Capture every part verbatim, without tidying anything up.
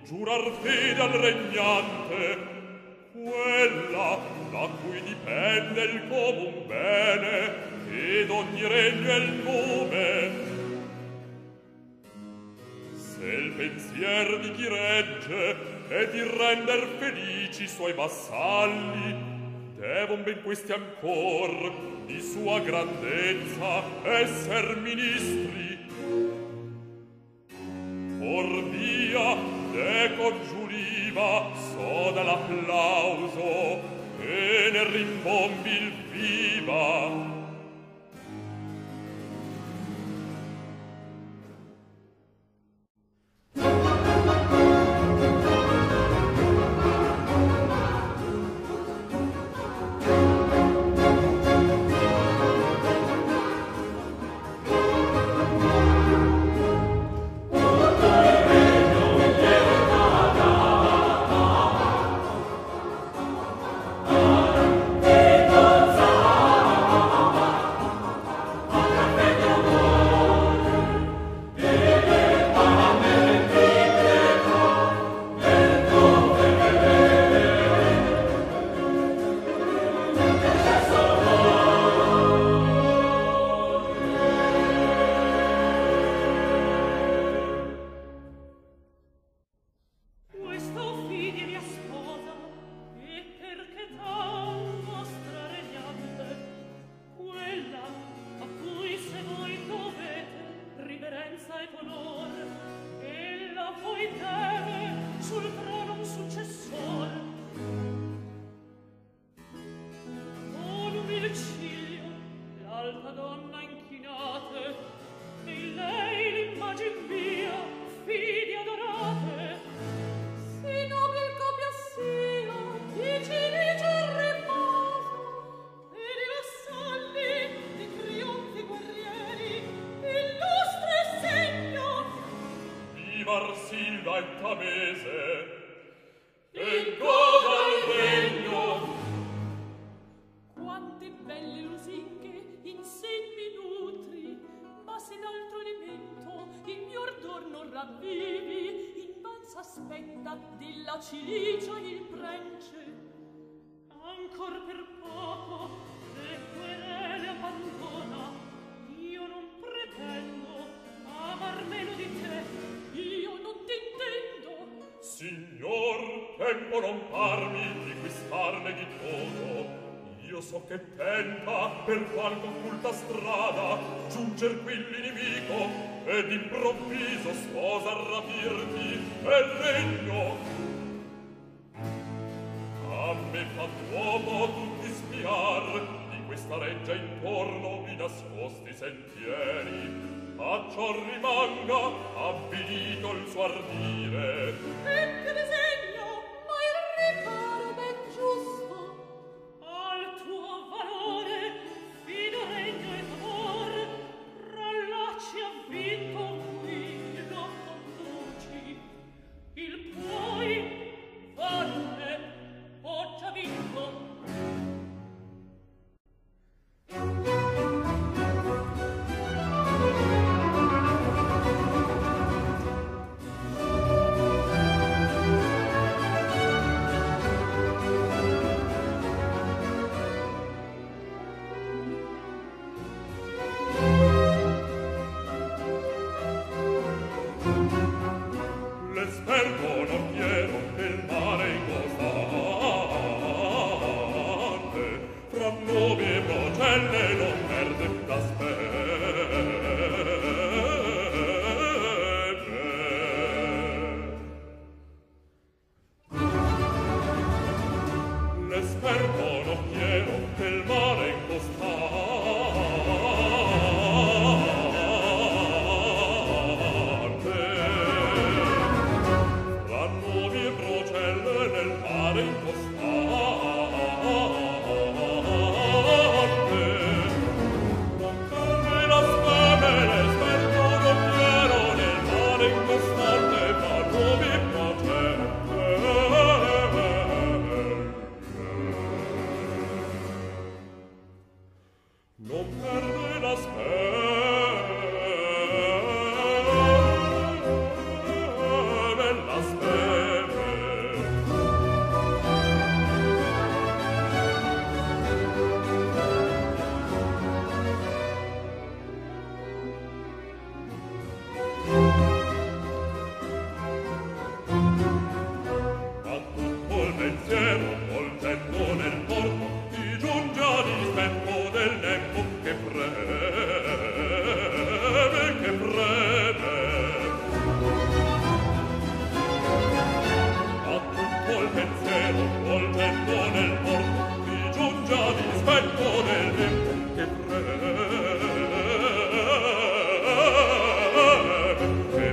giurar fede al regnante, quella da cui dipende il comun bene ed ogni regno è il nome. Se il pensier di chi regge è di render felici i suoi vassalli, devon ben questi ancor di sua grandezza esser ministri. Or via ne congiuriva soda l'applauso e ne rimbombi il viva. Marsilda e Tamese e goda il regno. Quante belle lusinghe in senni nutri, ma se d'altro alimento il mio ardor non ravvivi, invan s'aspetta della cilicia il prence. Ancor per poco le querele abbandona, io non pretendo amar meno di te. Io non t'intendo. Signor, tempo non parmi di quistarne di todo. Io so che tenta per qualche occulta strada giunger qui l'inimico ed improvviso sposa a rapirti e regno. A me fa d'uomo tutti spiar di questa reggia intorno i nascosti sentieri. A ciò rimanga avvilito il suo ardire. E che disegno, ma il riparo ben giusto. Al tuo valore, fido regno ed amor, tra lacci ha vinto qui lo conduci. Il puoi, valle, ho già vinto. Aspetta al pensiero, volgendo nel porto, rigiunge a dispetto del tempo che preme, che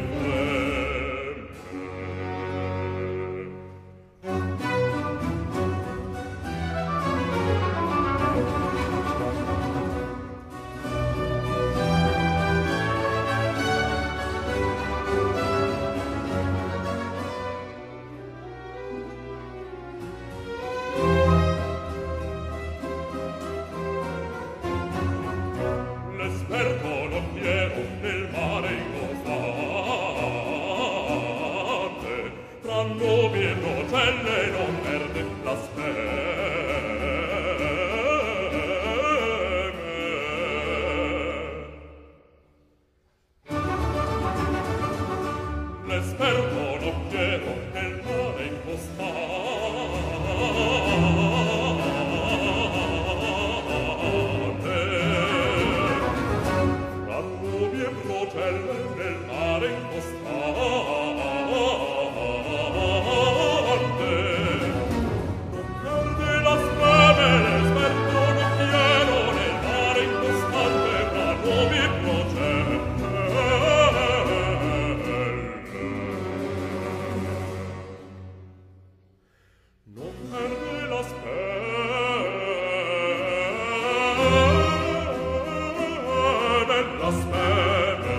l'esperto lottiero nel mare incostante, tra nubi e procelle non perde la speme. L'esperto lottiero nel mare incostante, tra nubi e procelle nel mare incostante, non perde la speme, l'esperto lottiero nel mare incostante, tra nubi e procelle. Non perde la speme, la speme.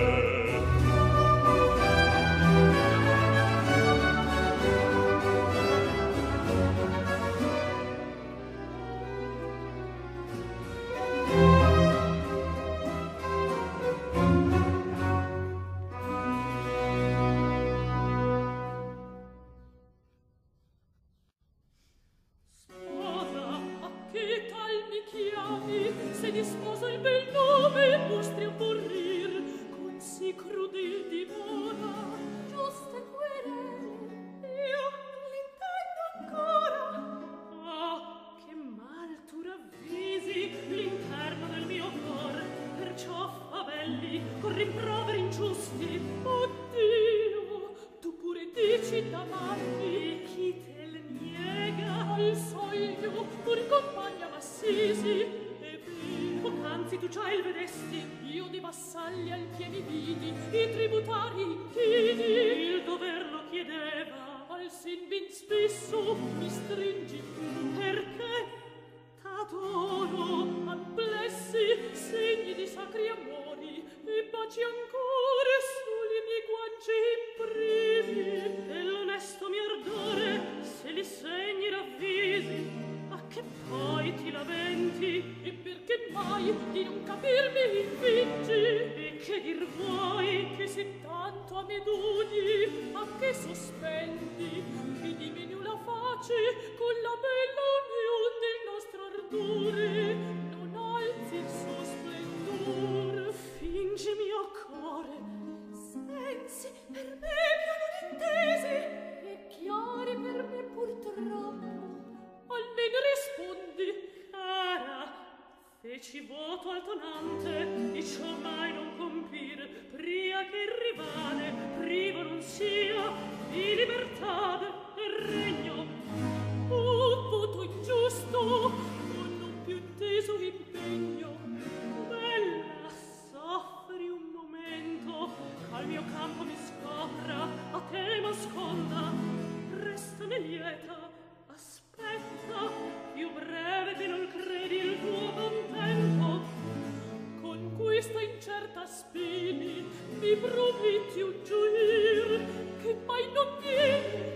Sposa, a che tal mi chiami? Se di sposa il bel nome mostri a morrir con si crudel dimora. Giuste querele, io l'intendo ancora. Ah, che mal tu ravvisi l'interno del mio cor, perciò favelli con rimproveri ingiusti. Oh Dio, tu pure dici d'amarmi, chi te le niega al soglio, pur compagna m'assisi, e vi, poc'anzi tu già il vedesti, io di vassalli al piedi vidi, i tributari inchini, il dover lo chiedeva, al sin vin spesso mi stringi più, perché t'adoro, amplessi, segni di sacri amori, e baci ancora soli miei guanci imprimi, e l'onesto mio ardore, se li segni ravvisi, a che poi ti lamenti? E perché mai di non capirmi infingi? E che dir vuoi che se tanto a me dugni, a che sospendi? Che dimenu la face con la bella union del nostro ardore, non alzi il suo splendor. Fingi mio core, sensi per me più non intesi, e chiari per me purtroppo. Almeno rispondi, cara, feci voto al tonante di ciò mai non compir, pria che il rivale privo non sia di libertà e regno. Oh, voto ingiusto, con non più inteso impegno. Bella, soffri un momento, al mio campo mi scopra, a te m'asconda, restane lieta. Aspetta, più breve che non credi il tuo contento. Con questa incerta spini mi prometti un gioir che mai non viene.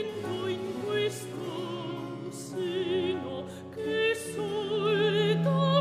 Sento in questo seno che soltanto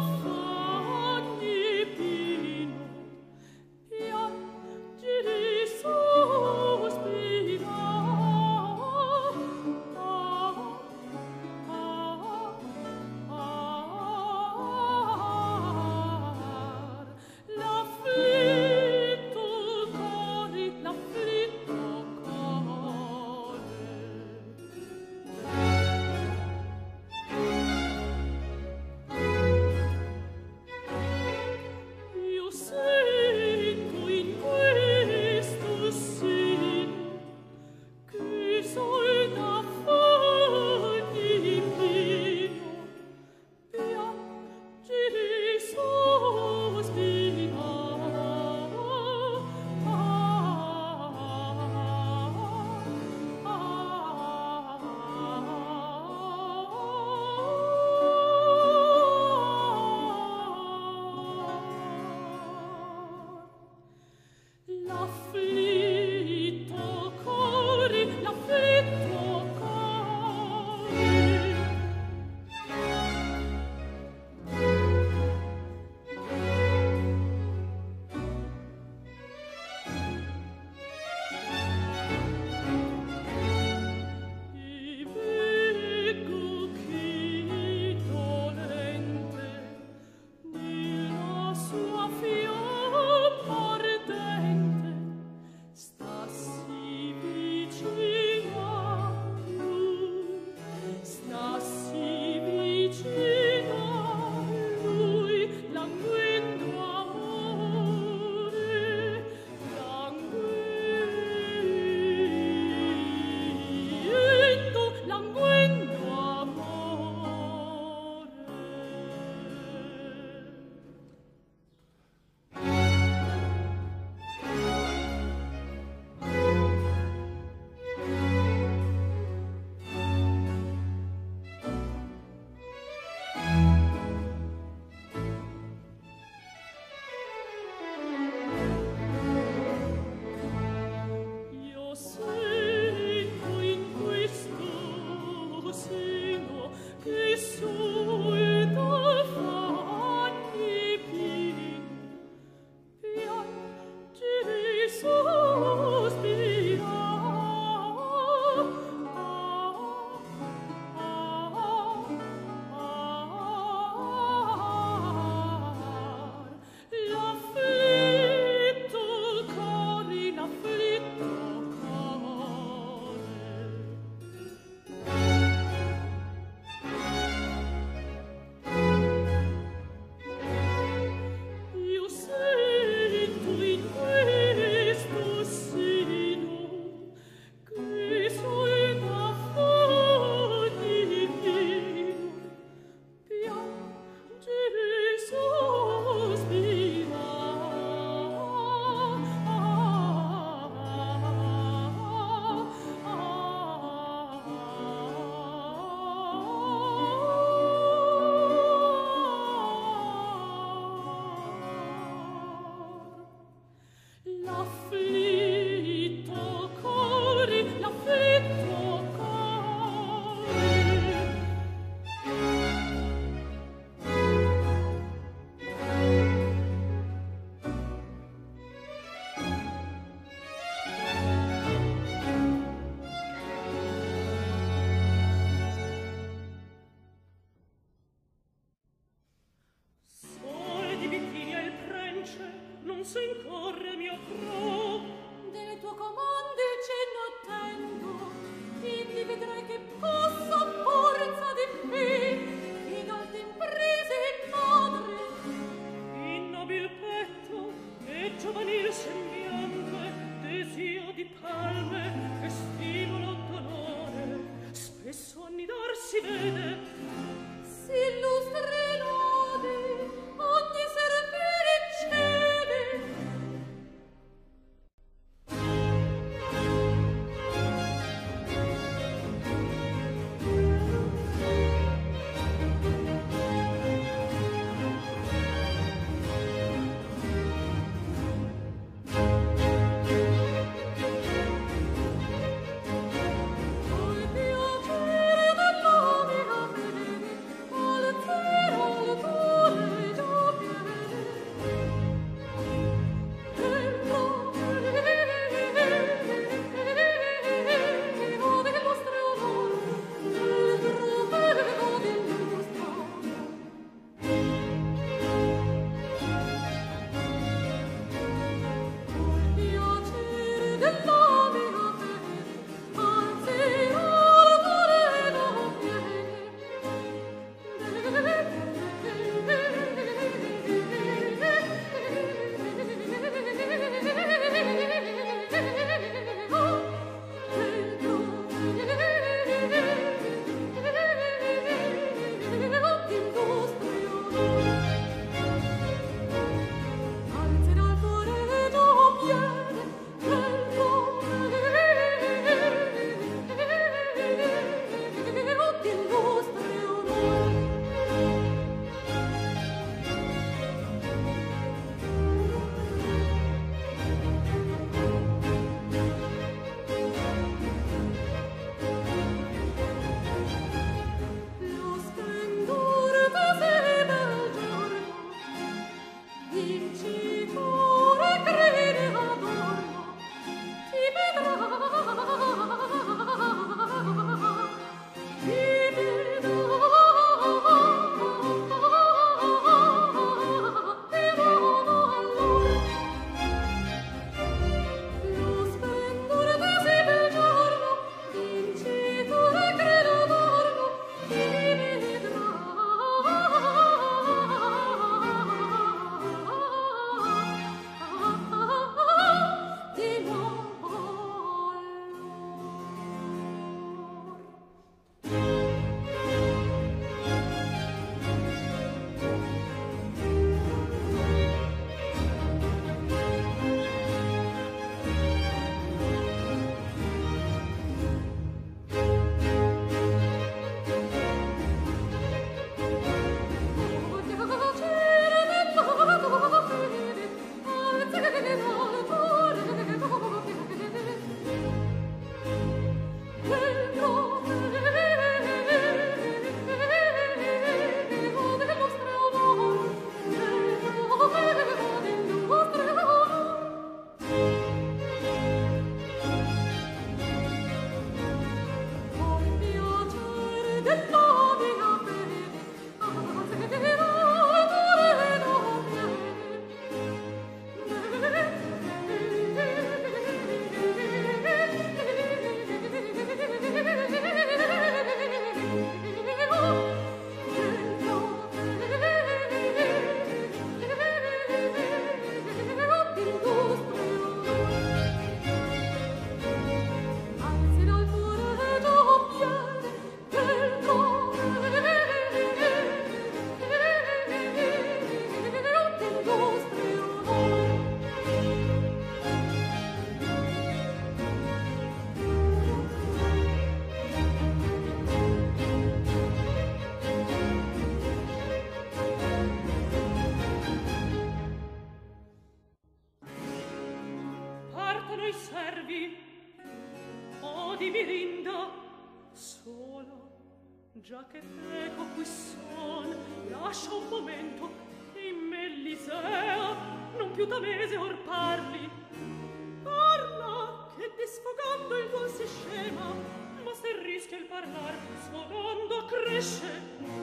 i servi, odi Mirinda, sola, già che teco qui son, lascia un momento, in me l'Isea, non più Tamese or parli. Parla, che disfogando il vuol si scema, ma se rischia il parlar, sfogando cresce.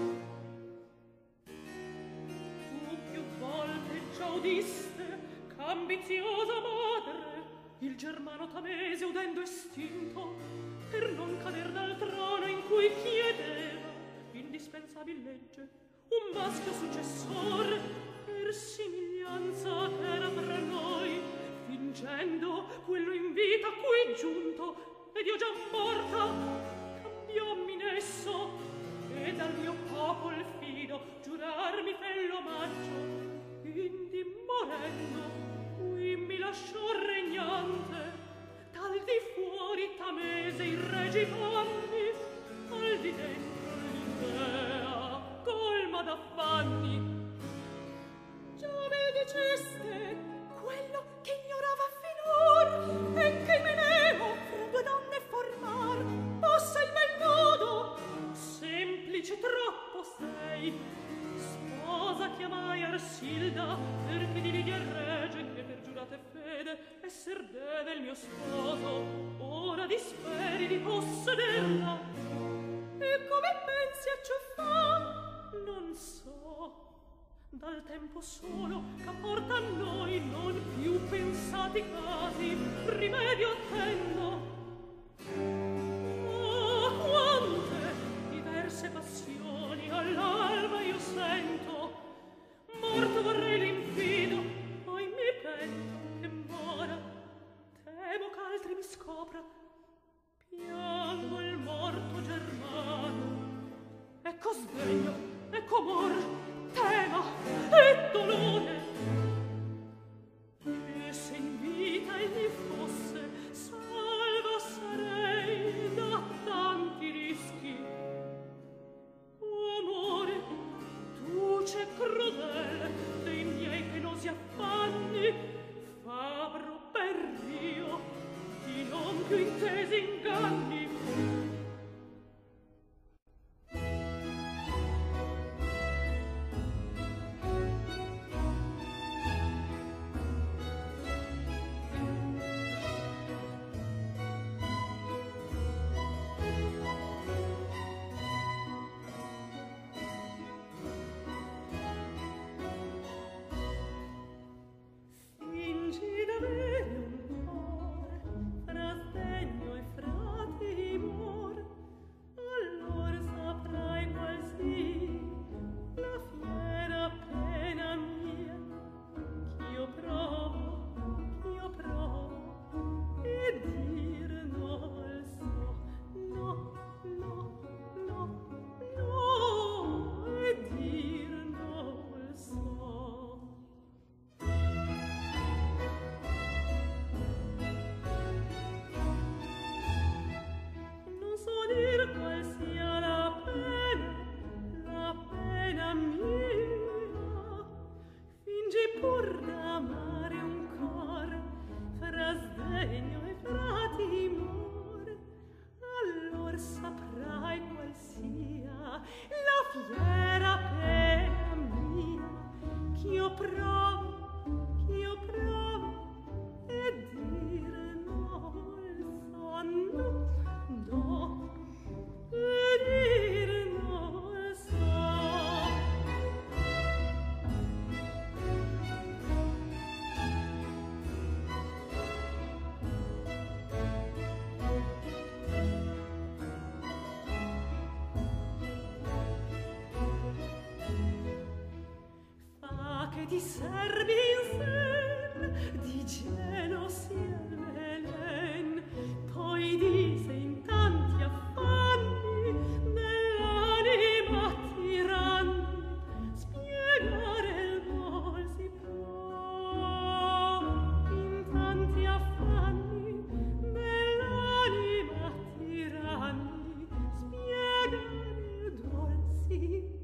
Tu più volte già udiste, ambiziosa madre, il germano Tamese udendo estinto, per non cader dal trono in cui chiedeva indispensabil legge un maschio successor, per simiglianza che era tra noi, fingendo quello in vita qui giunto, ed io già morta, cambiommi nesso, e dal mio popol fido giurarmi fe l'omaggio, indi morendo qui mi lasciò regnante, tal di fuori Tamese i regi vanni, al di dentro l'idea colma d'affanni. Già mi diceste quello che ignorava finor, e che Meneo fra due donne formar possa il bel nodo. Semplice troppo sei, sposa chiamai Arsilda, perché di Lidia regge che per giurate fede esser deve il mio sposo. Ora disperi di possederla, e come pensi a ciò fa non so. Dal tempo solo che porta a noi non più pensati casi, rimedio attendo. Ah, quante diverse passioni all'alba io sento, morto vorrei l'infido, poi mi pento che mora, temo ch'altri mi scopra, piango il morto germano, ecco sdegno, ecco amor, tema e dolore, e se in vita egli fosse salva sarei da tanti rischi. O amore, duce crudele dei miei penosi affanni, fabbro per Dio di non più intesi inganni. Di servi in sen, di gelo sia velen, poi dise in tanti affanni dell'anima tiranni, spiegare il vol si può. In tanti affanni dell'anima tiranni, spiegare il vol si può.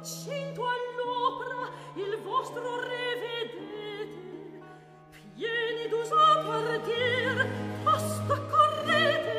cinto all'opera il vostro re vedete, pieni d'usato ardir, tosto correte.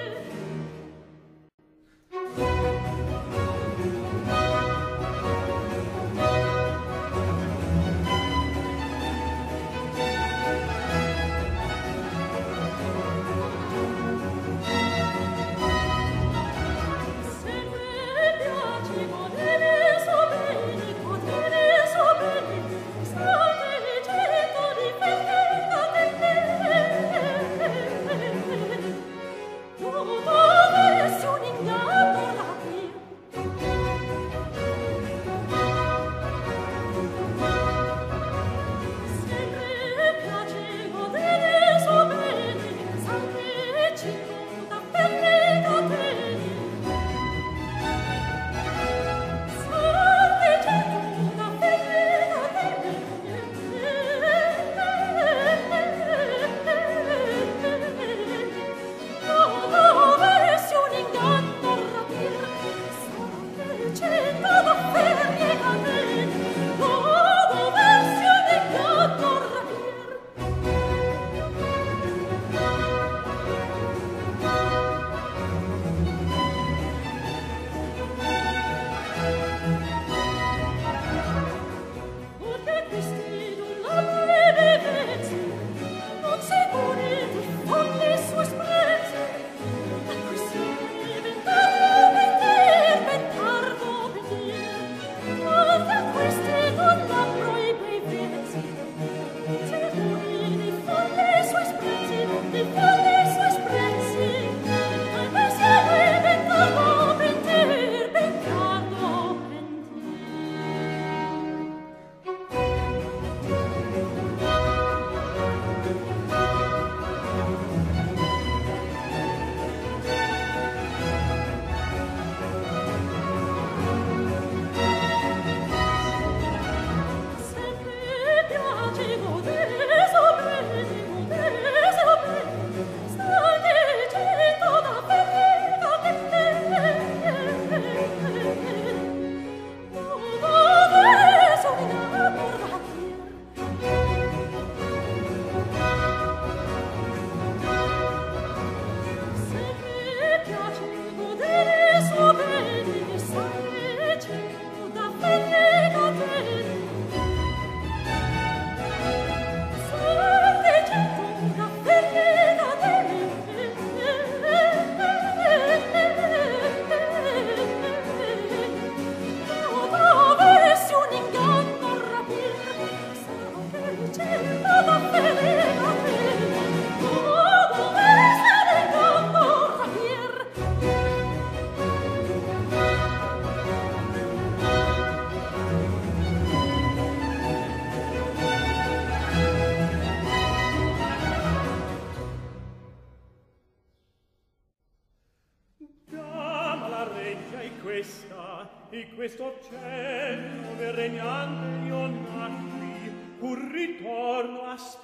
Questo cielo dove regnante io nacqui, un ritorno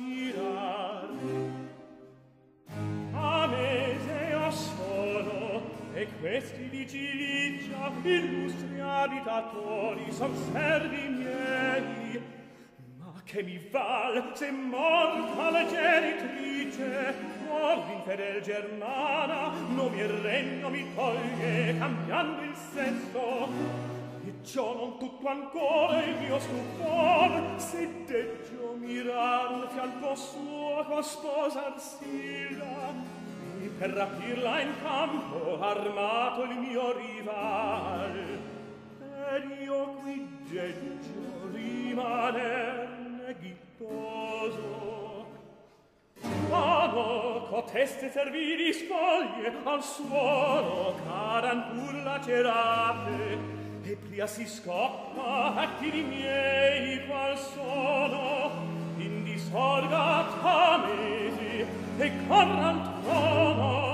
aspirar. A mese io sono, e questi di Cilicia, illustri abitatori, son servi miei. Ma che mi val se morta la genitrice, or l'infedel Germana, non mi regno mi toglie, cambiando il sesso. E ciò non tutto ancora il mio stupor, se deggio mirar al fianco suo con sposar Silla, e per rapirla in campo armato il mio rival. Ed io qui deggio rimaner neghittoso. Ma no, coteste servili spoglie al suolo cadan pur lacerate, e pria si scoppa atti miei qual sono in disorga tamesi e corran trono.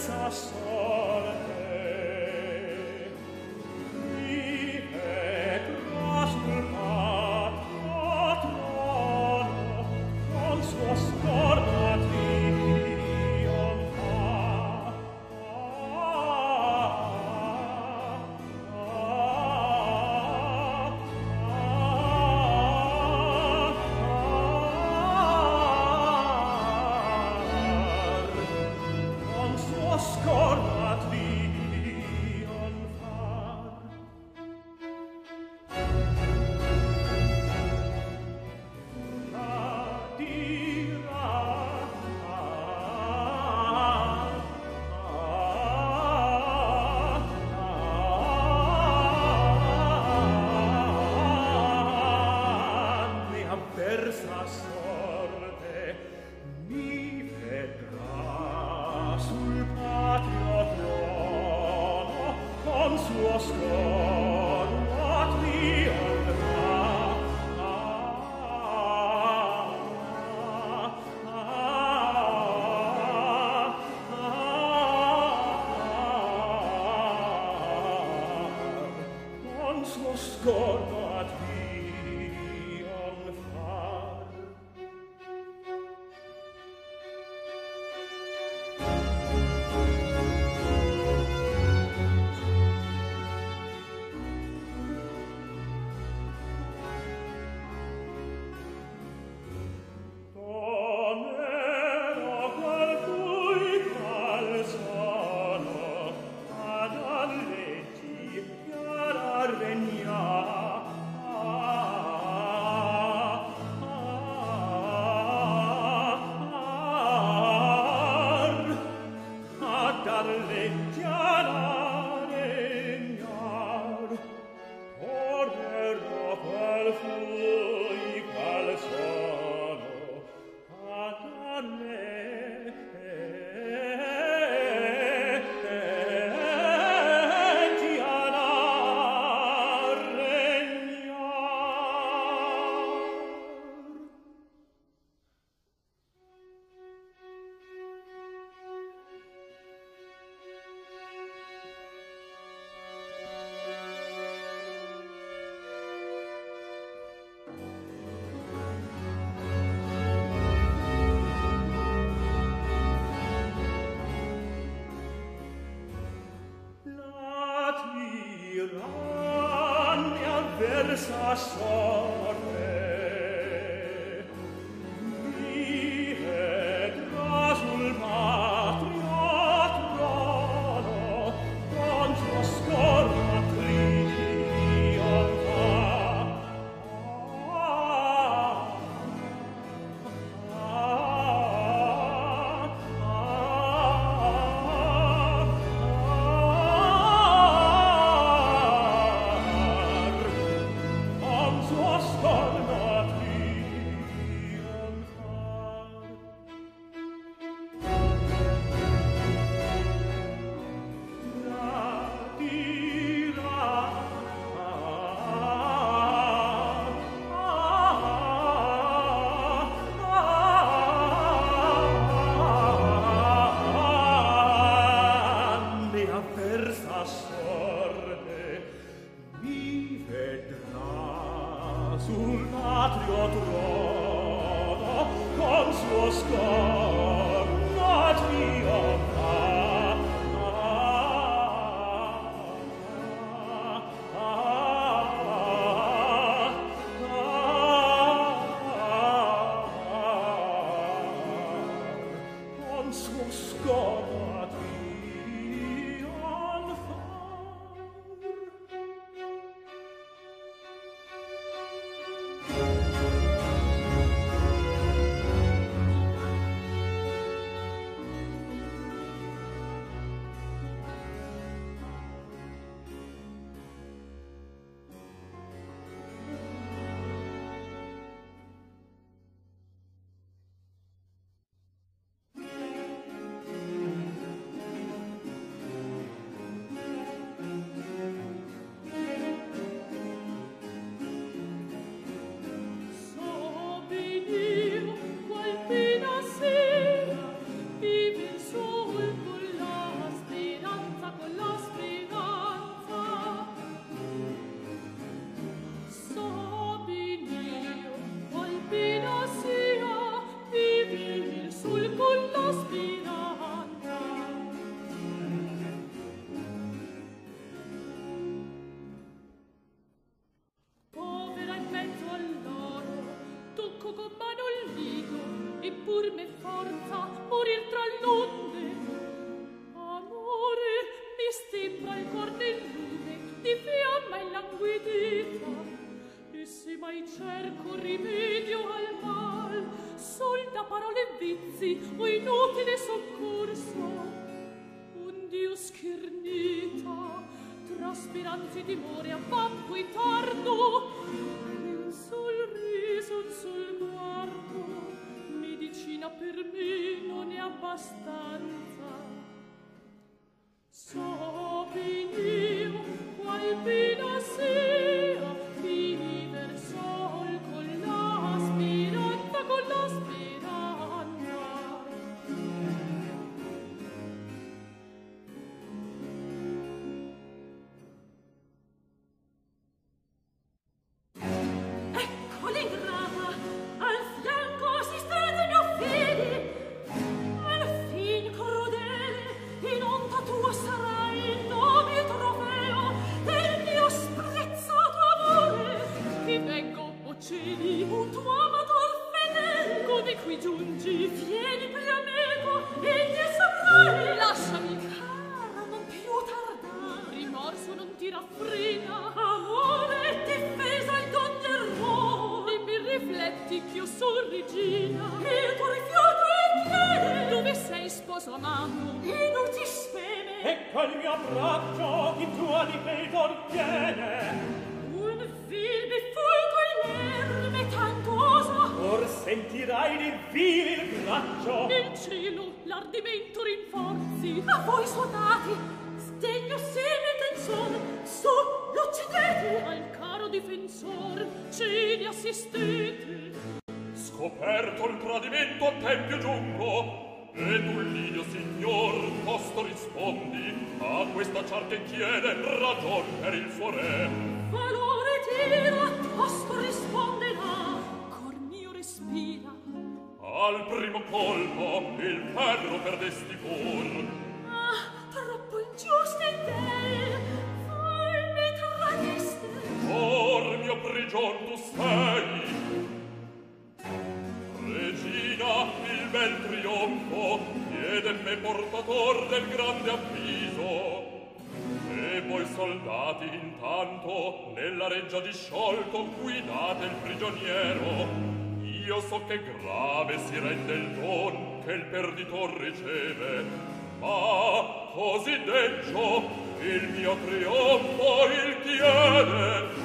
avversa sorte mi vedrà sul patrio trono con suo scorno trionfa. Con suo scorno trionfar. La dirà mi avversa sorte mi vedrà sul patrio trono con suo scorno trionfa. Con suo scorno trionfar. Tornerò qual cui calzano ad alleggi chiara regna. Ad alleggi chiara regnar. Tornerò qual fui calzano ad alleggi chiara regnar. La tirannia avversa sorte mi vedrà sul patrio trono con suo scorno trionfa. Con suo scorno servizi o inutile soccorso. Un Dio schernita, tra speranze e timore, avvampo e tardo, un sol riso, un sol guardo, medicina per me non è abbastanza. So ben io qual pena sia viver sol con la speranza, con la speranza. Ecco l'ingrata, al fianco si strette mio fede, al fin crudele, in onta tua sarà il nobile trofeo del mio sprezzato amore. Che vengo, o cieli, un tuo amator fedele, come qui giungi, vieni premeco, e ne saprai. Lasciami, cara, non più tardare, rimorso non ti raffrena, amore, difesa il d'ogni errore. E mi rifletti ch'io son regina, e il tuo rifiuto è chiede. Dove sei, sposo amato, e non ti speme. Ecco il mio braccio in tua lipeidor viene. Un vil bifulco in erme tantosa, Or sentirai di vile il braccio. nel cielo l'ardimento rinforzi. A voi soldati, sdegno seme tensor, su l'uccidete. Al caro difensor cede assistete. Scoperto il tradimento a tempio giungo, e tu l'Idio signor tosto rispondi a questa ciar che chiede ragion per il suo re. Valore tira, tosto risponderà, cor mio respira. Al primo colpo il ferro perdesti pur, Ah, troppo ingiusto e bel, voi mi tradiste. or mio prigion tu sei. Regina, il bel trionfo chiede me portator del grande avviso. E voi soldati intanto nella reggia disciolto guidate il prigioniero. Io so che grave si rende il don che il perditor riceve, ma così deggio il mio trionfo il chiede.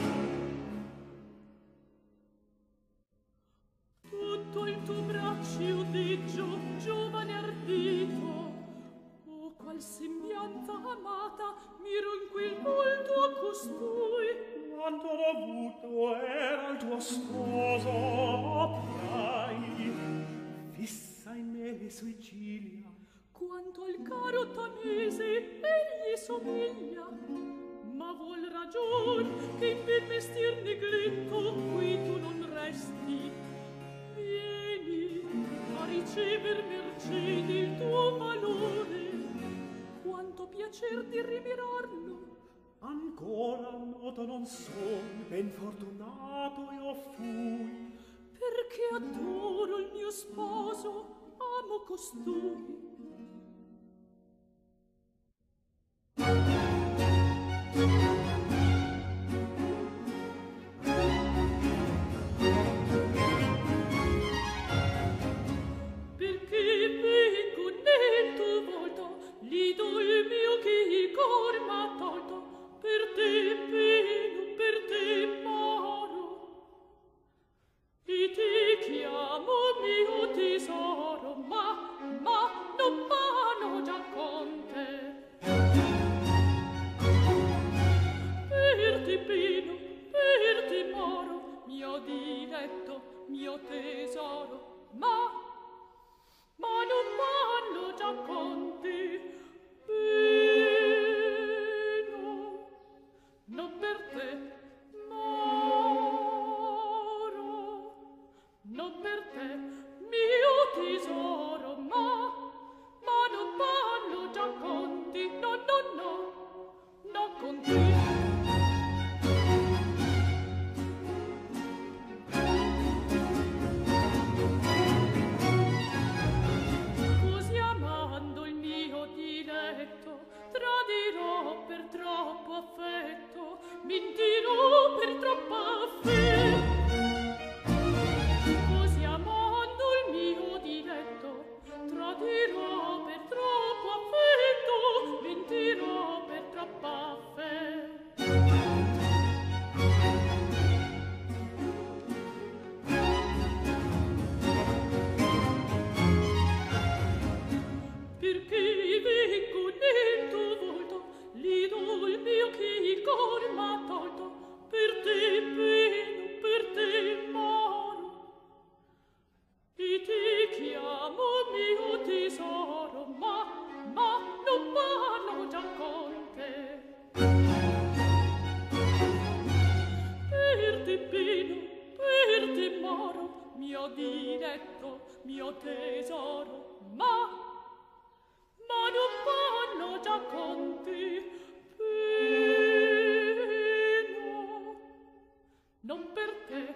Tutto il tuo braccio deggio, giovane ardito, o qual sembianza amata miro in quel volto a costui. Quanto dovuto era il tuo sposo, apprai, fissa in me le sue ciglia. Quanto al caro Tamese egli somiglia, ma vuol ragion che in bel vestir negletto qui tu non resti. Vieni a ricever mercé del tuo valore, quanto piacer di rimirarlo. Ancora noto non son, ben fortunato io fui, Perché adoro il mio sposo, amo costui. Perché vengo nel tuo volto, lido il mio che il cor m'ha tolto, per te peno, per te moro, e ti chiamo mio tesoro, ma, ma non vano già con te. Per te peno, per te moro, mio diletto, mio tesoro, ma, ma non vanno già con te. Peno, non per te, moro, non per te, mio tesoro, ma, ma non vanno già con te, no, no, no, no con te. Così amando il mio diletto, tradirò per troppo affetto, mentirò per troppo affetto. Così amando il mio diletto, tesoro, ma, ma non vanno già conti, pena, non per te,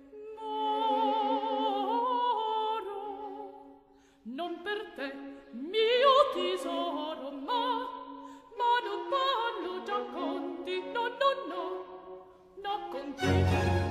moro, non per te, mio tesoro, ma, ma non vanno già conti, no, no, no, no conti.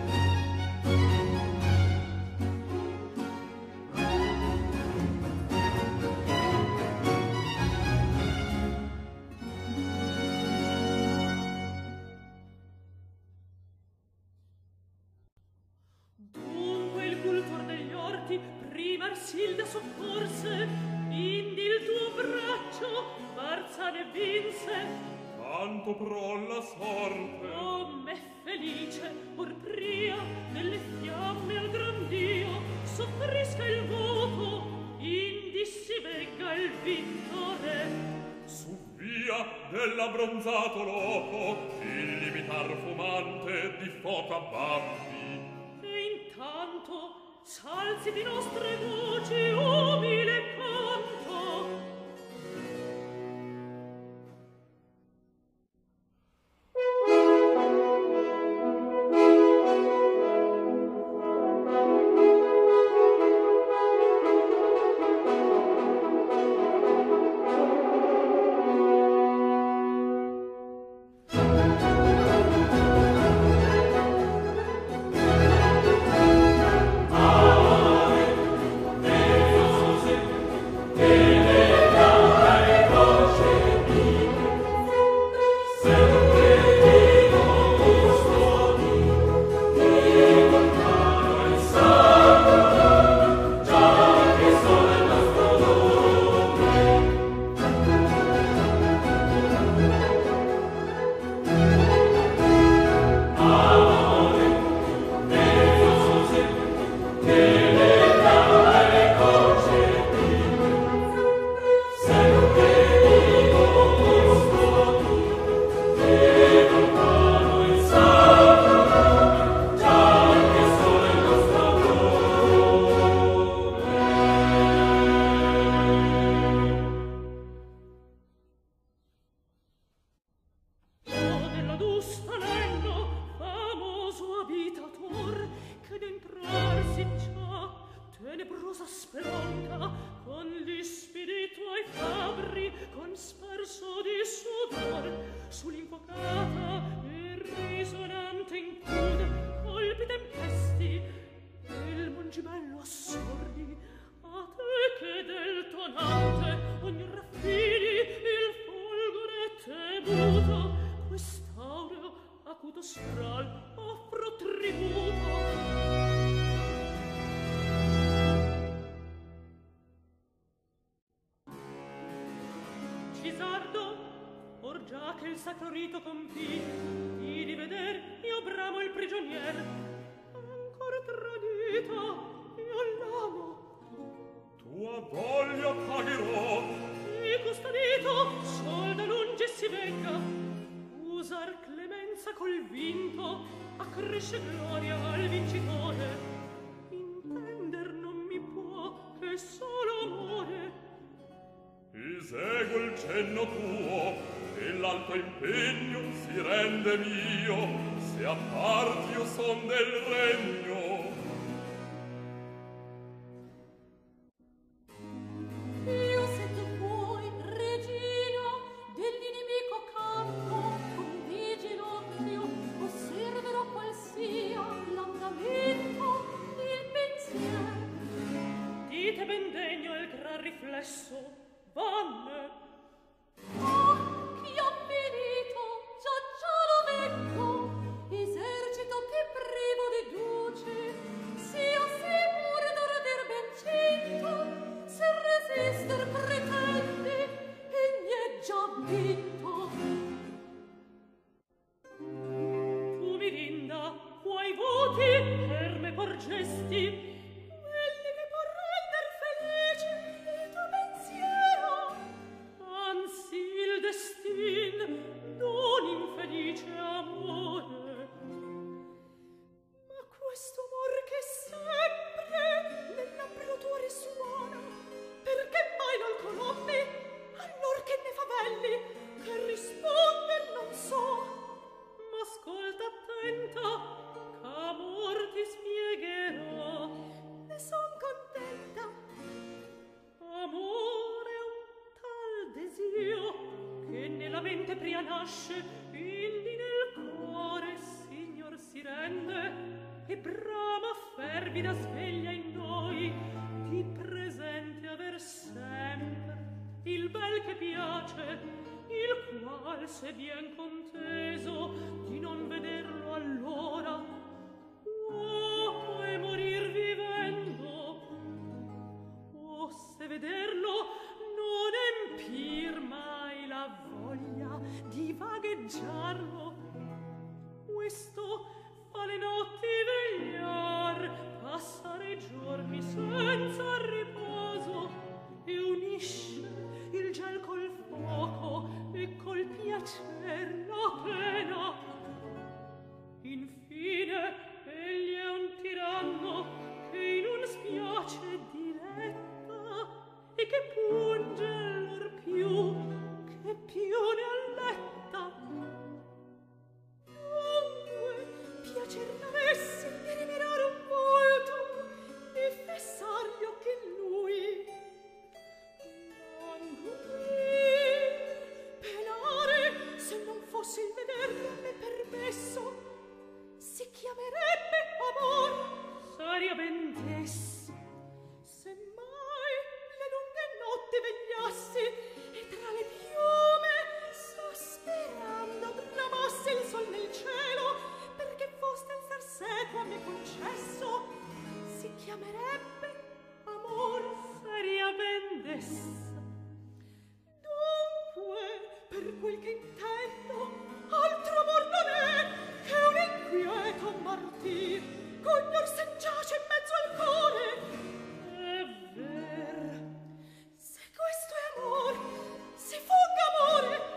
Marsilda soccorse, indi il tuo braccio forza ne vinse. Tanto pro la sorte. Oh, me felice, or pria delle fiamme al gran Dio soffrisca il voto, indi si vegga il vittore. Su via dell'abbronzato loco, il limitar fumante di fuoco abbambi. E intanto s'alzi di nostre voci umile canto. Questo amor che sempre nell'ampio tuo risuono Dio, che nella mente pria nasce, indi nel cuore, Signor, si rende, e brama fervida sveglia in noi, di presente aver sempre il bel che piace, il qual se bien conteso di non vederlo allora, oh, puoi morir vivendo, oh, se vederlo non empir mai la voglia di vagheggiarlo. Questo fa le notti vegliar, passare i giorni senza riposo, e unisce il gel col fuoco e col piacer la pena. Infine egli è un tiranno che in un spiace diletta, e che punge allor più che più ne alletta. Dunque piacer n'avessi di rimirare un volto e fessar gli occhi in lui, ma lui penare se non fosse il vederlo a me permesso, si chiamerebbe amor, saria ben des. Se mai le lunghe notti vegliassi e tra le piume sospirando bramasse il sol nel cielo, perché foste il star seco a me concesso, si chiamerebbe amor, saria ben des. Dunque, per quel che intendo, altro amor non è che un inquieto martir, cognior se giace in mezzo al cuore. È ver, se questo è amor, si fugga amore.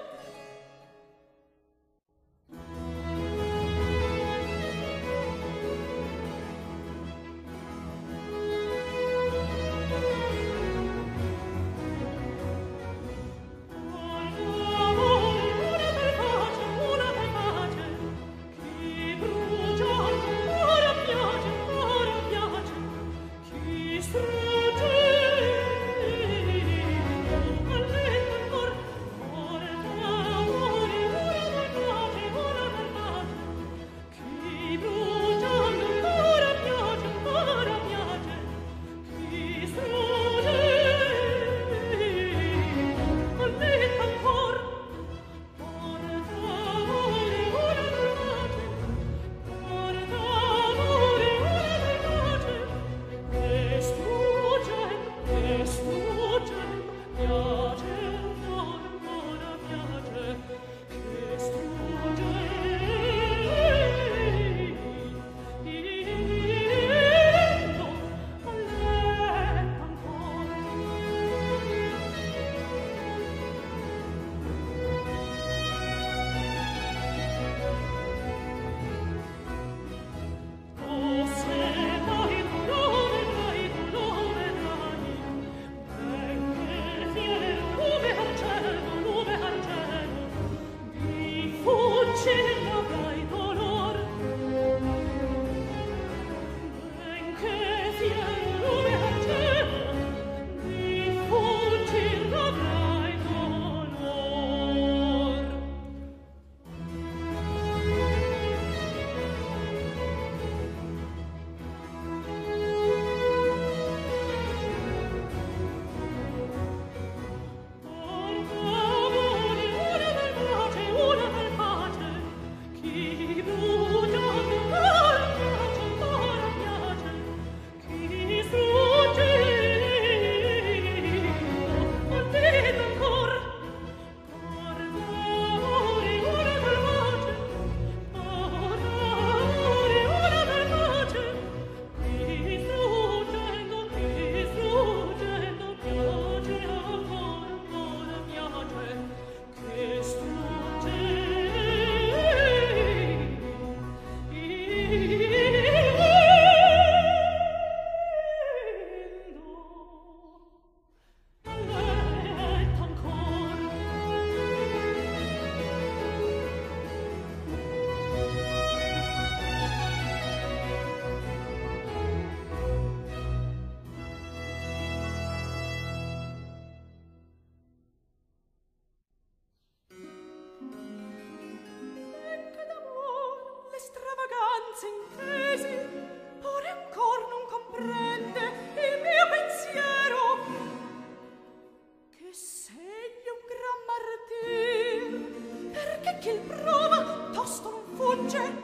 che il prova tosto non fugge.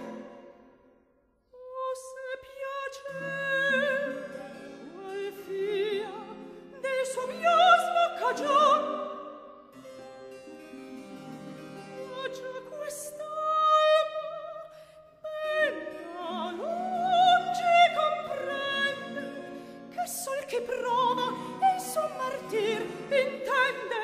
O se piace qual fia del suo biasmo cagion, ma già quest'alba bella lunge comprende che sol che prova e il suo martir intende.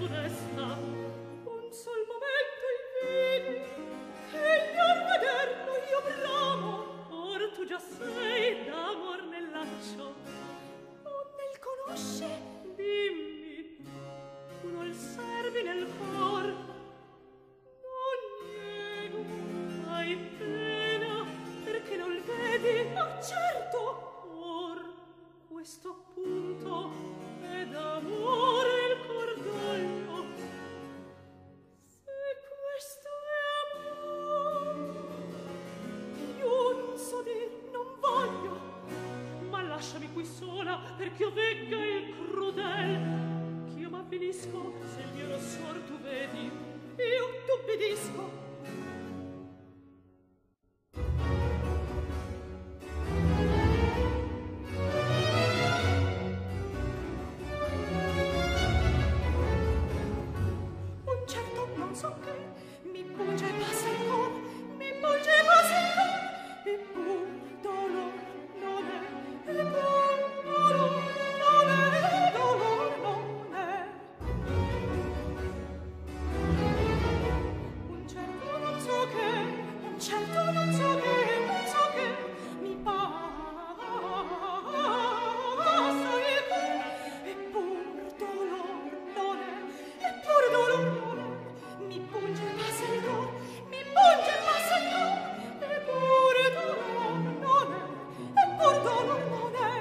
funesta. Un sol momento il vidi, che ignor vederlo io bramo. Or tu già sei d'amor nel laccio, o nel conosce? Dimmi, tu non servi nel cor. Non niego, hai pena, perché non vedi? Oh, certo! Or questo appunto è d'amore il cordoglio. Se questo è amore, io non so dir, non voglio, ma lasciami qui sola perché io vegga il crudel, ch'io m'avvilisco se il mio rossor tu vedi, io t'ubbidisco. Un certo non so che mi punge e passa il cor, mi punge e passa il cor, e pur dolor non è, e pur dolor non è, dolor non è. Un certo non so che, un certo non so che, non so che mi passa il cor, e pur dolor non è, e pur dolor non è. Mi punge e passa il cor, mi punge e passa il cor, e pur dolor non è, e pur dolor non è.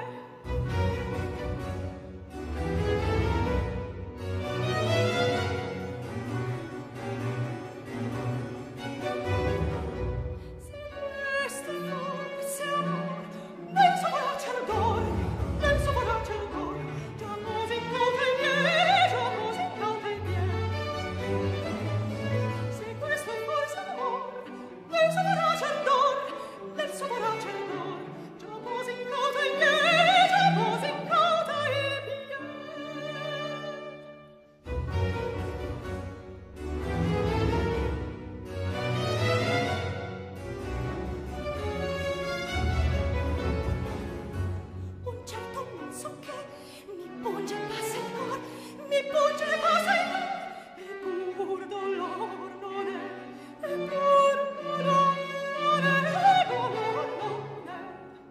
Se questo forse amor, nel suo braccio d'or, nel suo braccio d'or, già così cauta il miei, già così cauta il miei. Se questo è forse amor, nel suo braccio d'or, nel suo braccio d'or, già così cauta il miei, già così cauta il miei. Un certo non so che mi punge e passa il cor, mi punge e passa il cor, e pur dolor non è, e pur dolor non è, dolor non è.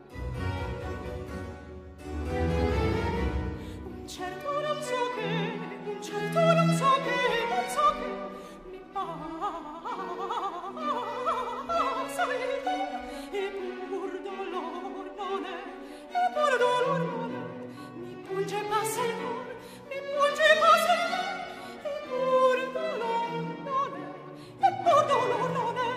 Un certo non so che, un certo non so che, non so che mi passa il cor, e pur dolor non è, e pur dolor non è. Mi punge e passa il cor, mi punge e passa il cor, e pur dolor non è, e pur dolor non è.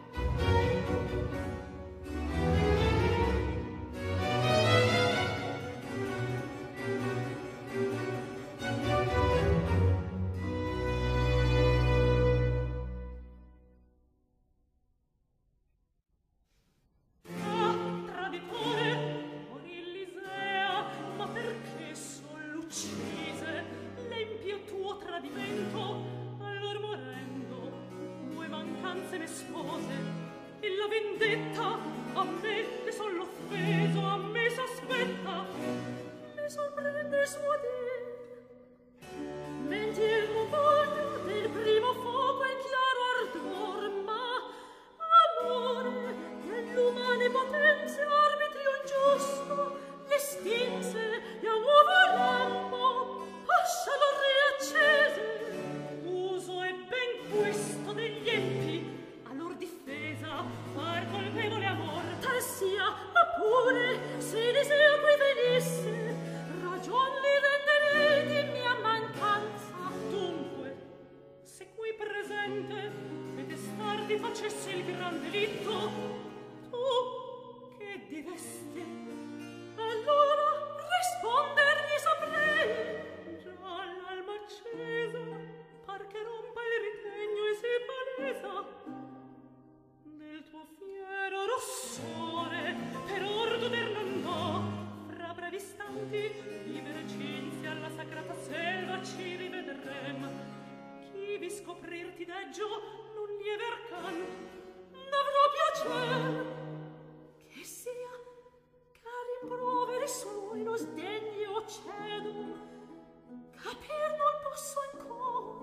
Ah, traditore, morì l'Isea, ma perché son l'uccise? L'empio tuo tradimento, allor morendo, due mancanze m'espose, e la vendetta a me che son l'offeso, a me s'aspetta, mi sorprende il suo dir. Menti il tuo voglio del primo fuoco e chiaro ardor, ma amore dell'umane potenze arbitrio ingiusto l'estinse e a nuovo lampo lascialo riaccese. Uso e ben questo degli empi a lor difesa far colpevole amor tal sia, ma pure se deseo qui venisse ragion li rende di mia mancanza. Dunque se qui presente e testardi facesse il gran delitto, tu che diresti? Allora rispondergli saprei. Già l'alma accesa par che rompa il ritegno e si palesa del tuo fiero rossore, per ordo der non do. Fra brevi istanti di Vercinzia alla sacrata selva ci rivedrem. Chi vi scoprirti deggio non lieve arcan n'avrò piacer, che sia cari proveri suoi lo sdegno cedo, capir non posso ancora.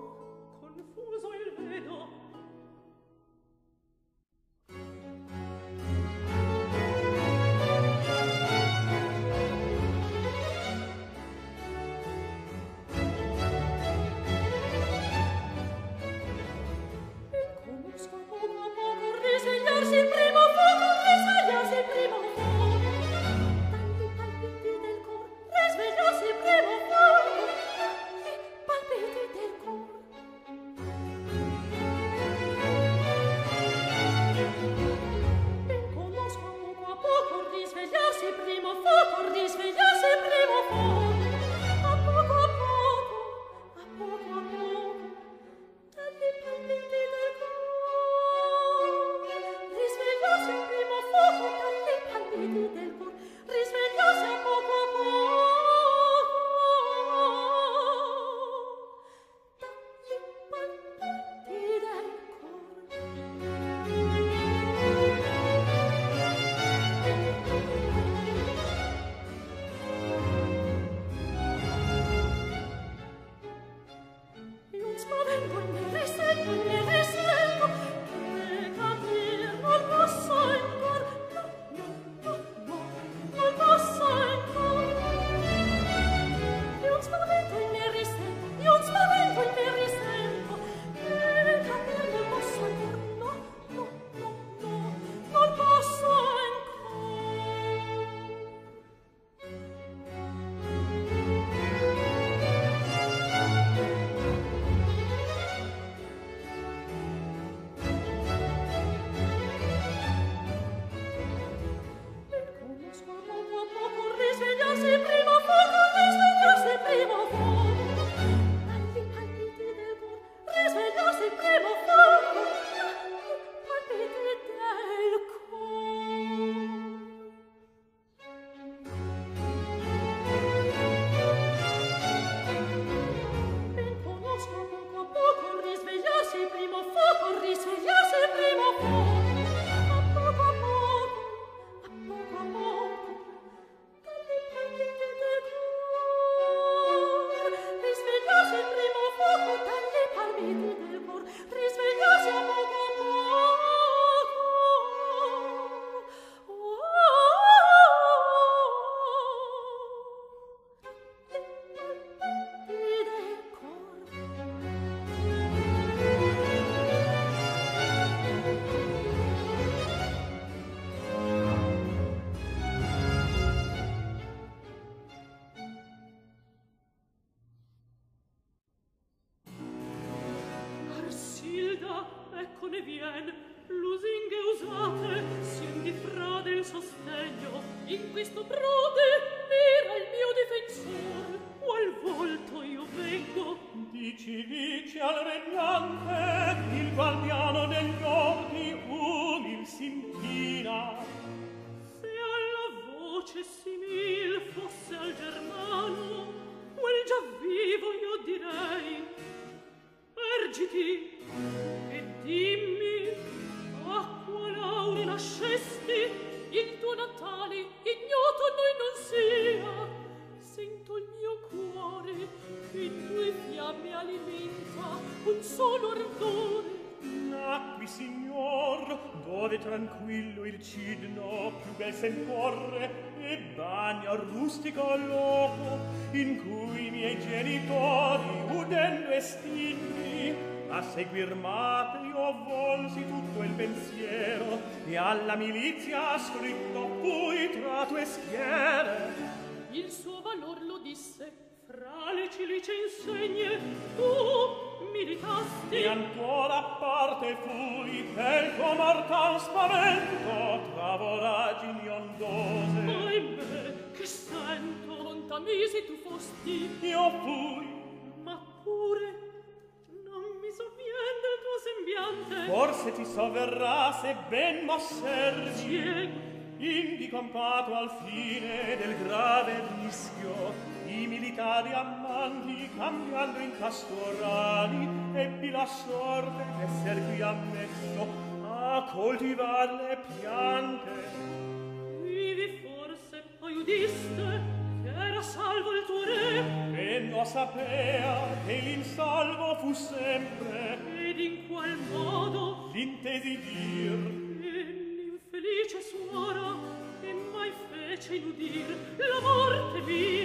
risvegliarsi a poco a poco. Oh, le palpiti del cor. Arsilda, ecco ne vien, lusinghe usate, sien di frade il sostegno. In questo prode era il mio difensor, qual volto io vengo. Dici, dici al regnante, il guardiano degli orti umil s'inchina. Se alla voce simil fosse al germano, quel già vivo io direi. Ergiti e dimmi a qual aure nascesti, il tuo natale ignoto a noi non sia. Sento il mio cuore che in tue fiamme alimenta un solo ardore. Nacqui, signor, dove tranquillo il cidno più bel semporre e bagna rustico loco in cui i miei genitori udendo estinti a seguir matrio volsi tutto il pensiero e alla milizia scritto fui tra tue schiere. Il suo valor lo disse, fra le cilicie insegne tu militasti. E ancora parte fui pel tuo mortal spavento tra voragini ondose. Ahimè, che sento, contamisi tu fosti. Io fui, Ma pure non mi sovvien del tuo sembiante. forse ti sovverrà se ben m'osservi. Ciego, Indi compato al fine del grave rischio, i militari ammanti cambiando in pastorali, ebbi la sorte d'esser qui ammesso a coltivar le piante. vivi forse, poi udiste che era salvo il tuo re. E non sapea che l'insalvo fu sempre, Ed in qual modo l'intesi dir. l'infelice suora e mai fece inudir la morte mia.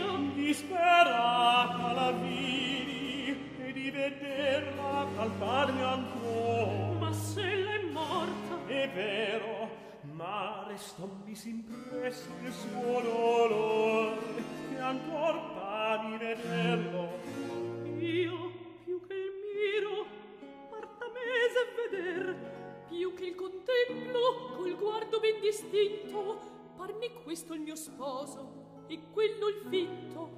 Disperata la vidi e di vederla calparmi ancora. Ma se l'è morta, È vero, ma restommi s'impresso il suo dolore e ancor pami vederlo. io più che il miro parta mese a veder, più che il contemplo col guardo ben distinto, parmi questo il mio sposo e quello il fitto.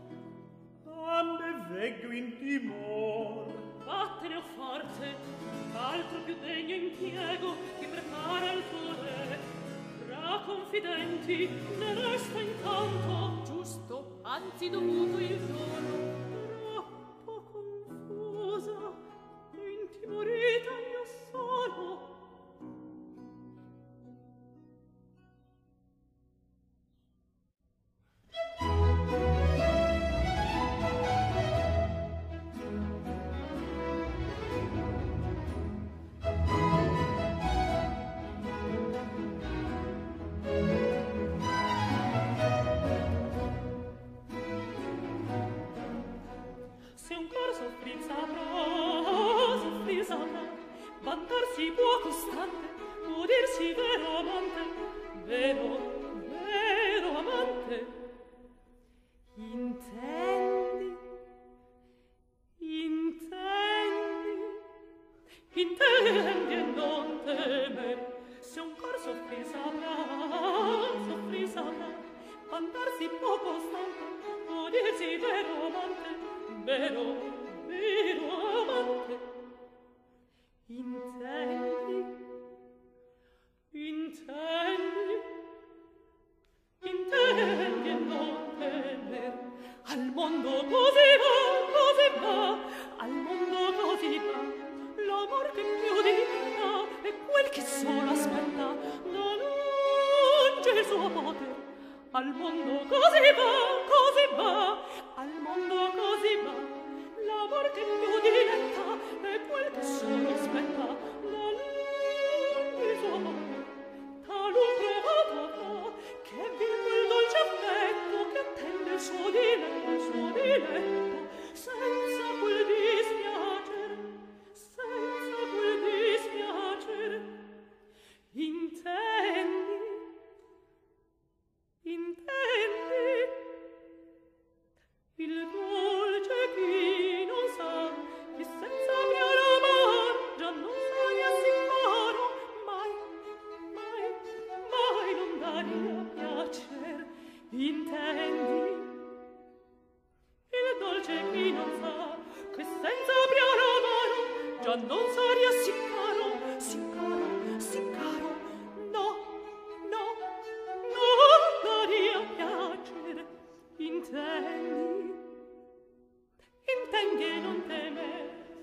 Ande veggo in timor. Vattene o forte, altro più degno impiego ti prepara il tuo re. Tra confidenti ne resta intanto giusto, anzi dovuto il dono. Troppo confusa, intimorita io sono. Se un cor soffrir saprà, soffrir saprà, vantarsi può costante, udirsi vero amante, vero, vero amante. Intendi, intendi, intendi e non temer. Se un cor soffrir saprà, soffrir saprà, vantarsi può costante, udirsi vero amante, vero, vero amante. Intendi, intendi, intendi e non temer. Al mondo così va, così va, al mondo così va. L'amor che più divina è quel che solo aspetta da lunge il suo poter. Al mondo così va, così va, al mondo così va. L'amor che più diletta è quel che solo aspetta già non saria sì caro, sì caro, sì caro. No, no, non daria piacere. Intendi, intendi e non teme.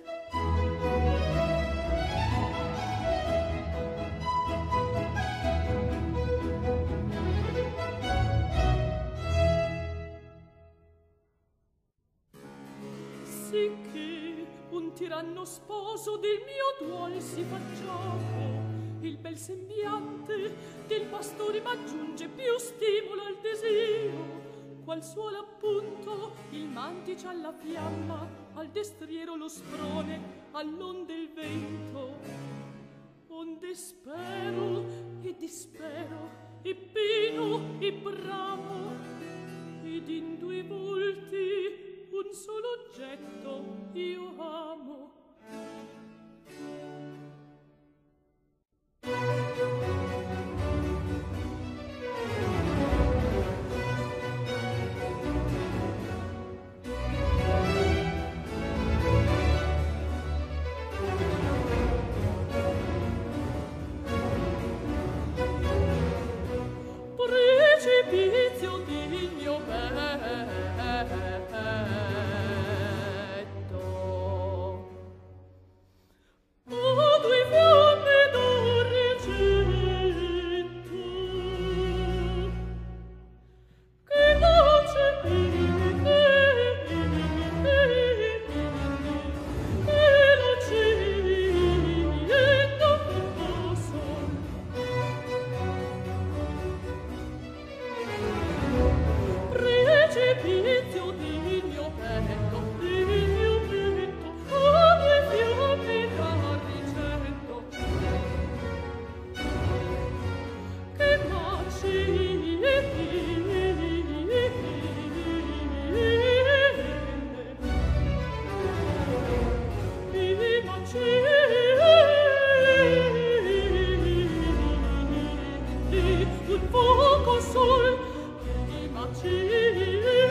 Sicché un tiranno sposo del mio duol si fa gioco, il bel sembiante del pastore m'aggiunge più stimolo al desio, qual suola appunto il mantice alla fiamma, al destriero lo sprone, all'onde il vento. Onde spero e dispero, e pino e bramo, ed in due volti un solo oggetto io amo. Precipizio del mio petto, o due fiamme d'argento che non c'è più, che non c'è non posso. Precipizio del mio petto, del mio petto, oh due fiamme d'argento che m'accende, che m'accende un fuoco sol che m'accende.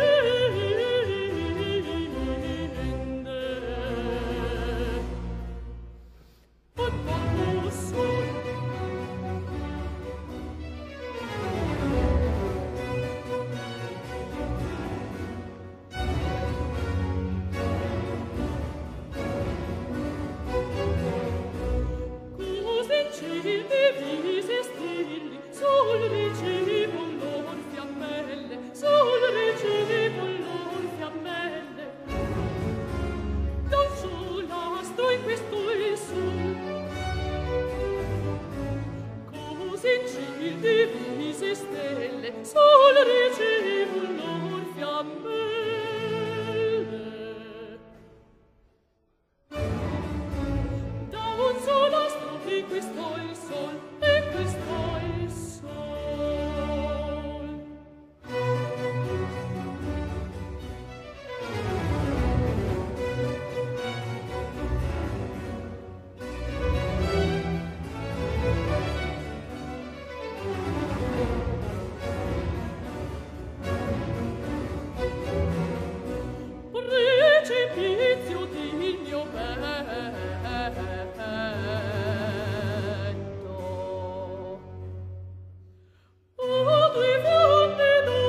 Sul ricevo lor fiammelle, sul ricevo lor fiammelle, da un solastro in questo il sol, così in ciel divise stelle, sul ricevo lor fiammelle, da un solastro in questo il sol, in questo il sol. Precipizio del mio petto, oh due fiamme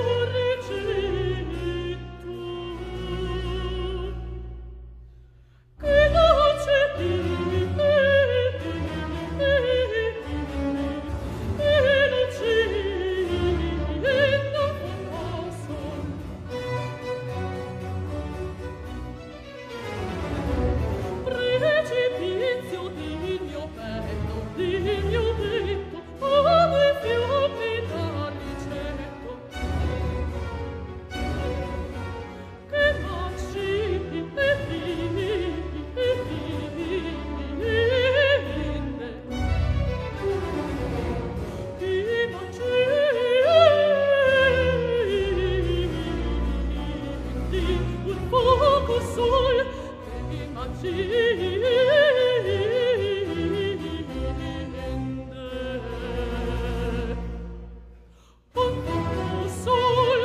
d'argento che non c'è più, e non c'è non posso. Precipizio del mio petto, del mio petto, oh due fiamme d'argento che m'accende, che m'accende un fuoco sol che m'accende. Un fuoco sol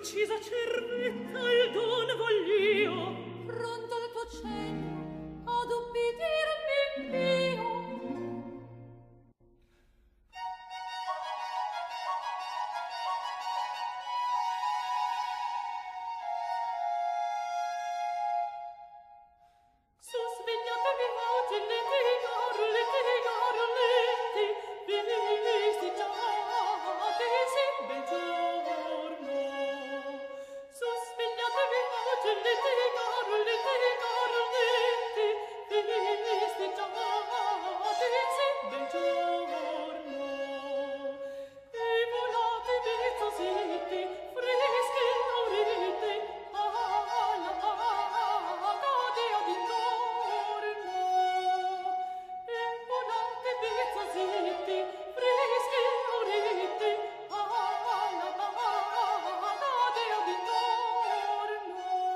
l'uccisa cervetta il don voglio pronto al tuo cenno ad ubbidirmi io. Su svegliatevi oggi litigaro litigaro lenti visti già sì bel giorno. Su svegliatevi oggi litigaro litigaro lenti visti già sì bel giorno. E volate bizzositi freschi lauriti alla cadia d'intorno. E volate bizzositi freschi lauriti alla cadia d'intorno.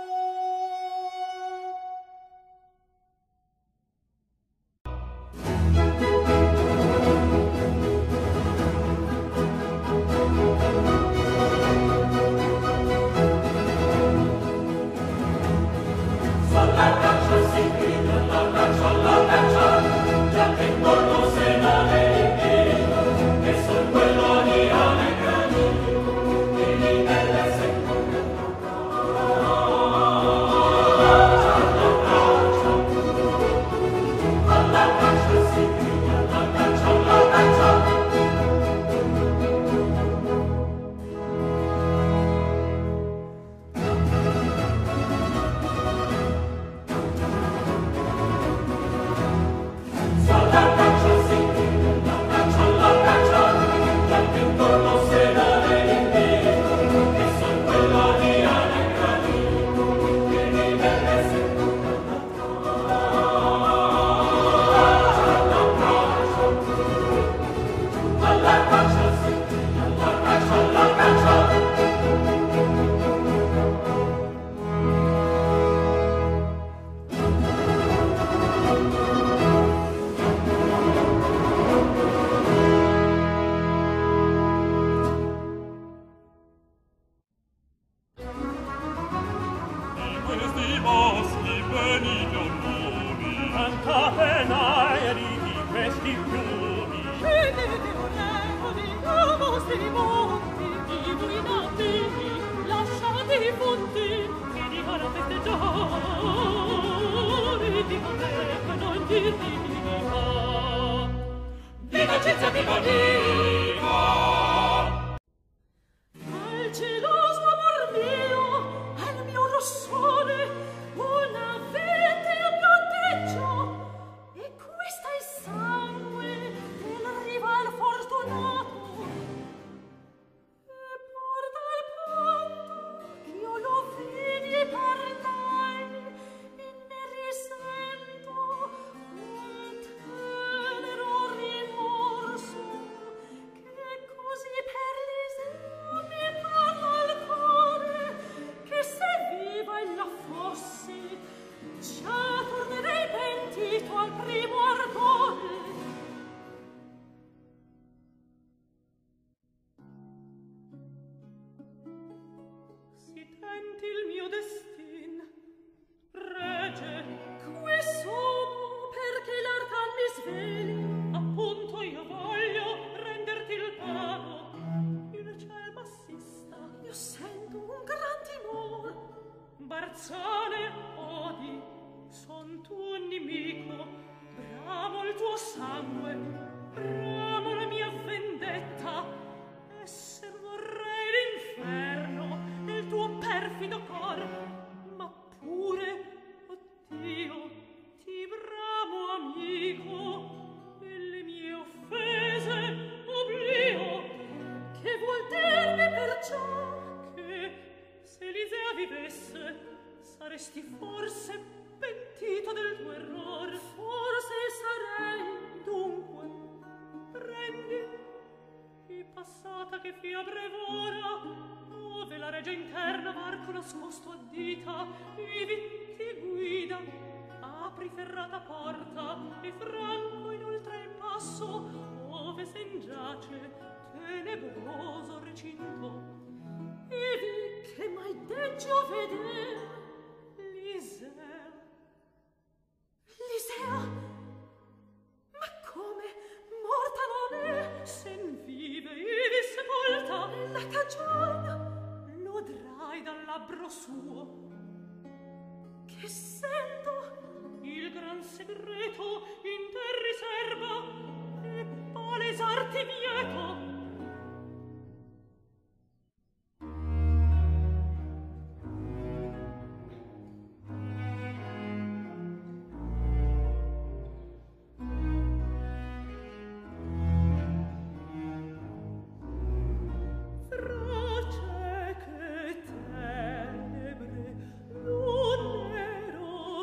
Questi boschi venite ognumi, Cantate naeri di questi fiumi, Scendete orrevoli a vostri monti, i voi nativi, lasciate i fonti, che di cara festeggiare, di potrebbero dirvi viva. Viva Cezia, viva viva! Al geloso amor mio, al mio rossore, una vete abbiotteggio, e questo è il sangue del rival fortunato. E porta al panto ch'io lo vidi e parlai, e ne risento un tenero rimorso, che così per l'iseo mi parla al cuore, che se viva ella fossi, già tornerei pentito al primo ardore. Si tenti il mio destin, rege, qui sono perché l'arcan mi sveli, appunto io voglio renderti il pago. Il ciel m'assista, io sento un gran timor. Barzane, odi, son tuo nemico, bramo il tuo sangue, bramo la mia vendetta, esser vorrei l'inferno nel tuo perfido cor, ma pure, oh Dio, ti bramo amico, e le mie offese oblio, che vuol dirmi perciò che se Elisea vivesse saresti forse pentito del tuo error. Forse sarei, dunque, prendi i passata che fia brevora, dove la regia interna varco nascosto addita, ivi ti guida, apri ferrata porta, e franco inoltre il passo, ove sen giace tenebroso recinto. Ivi che veder l'Isea. L'Isea? Ma come? Morta non è? Sen vive, ivi sepolta. La cagion l'odrai dal labbro suo. Che sento il gran segreto in te riserva e palesarti vieto. Fra cieche tenebre, l'un nero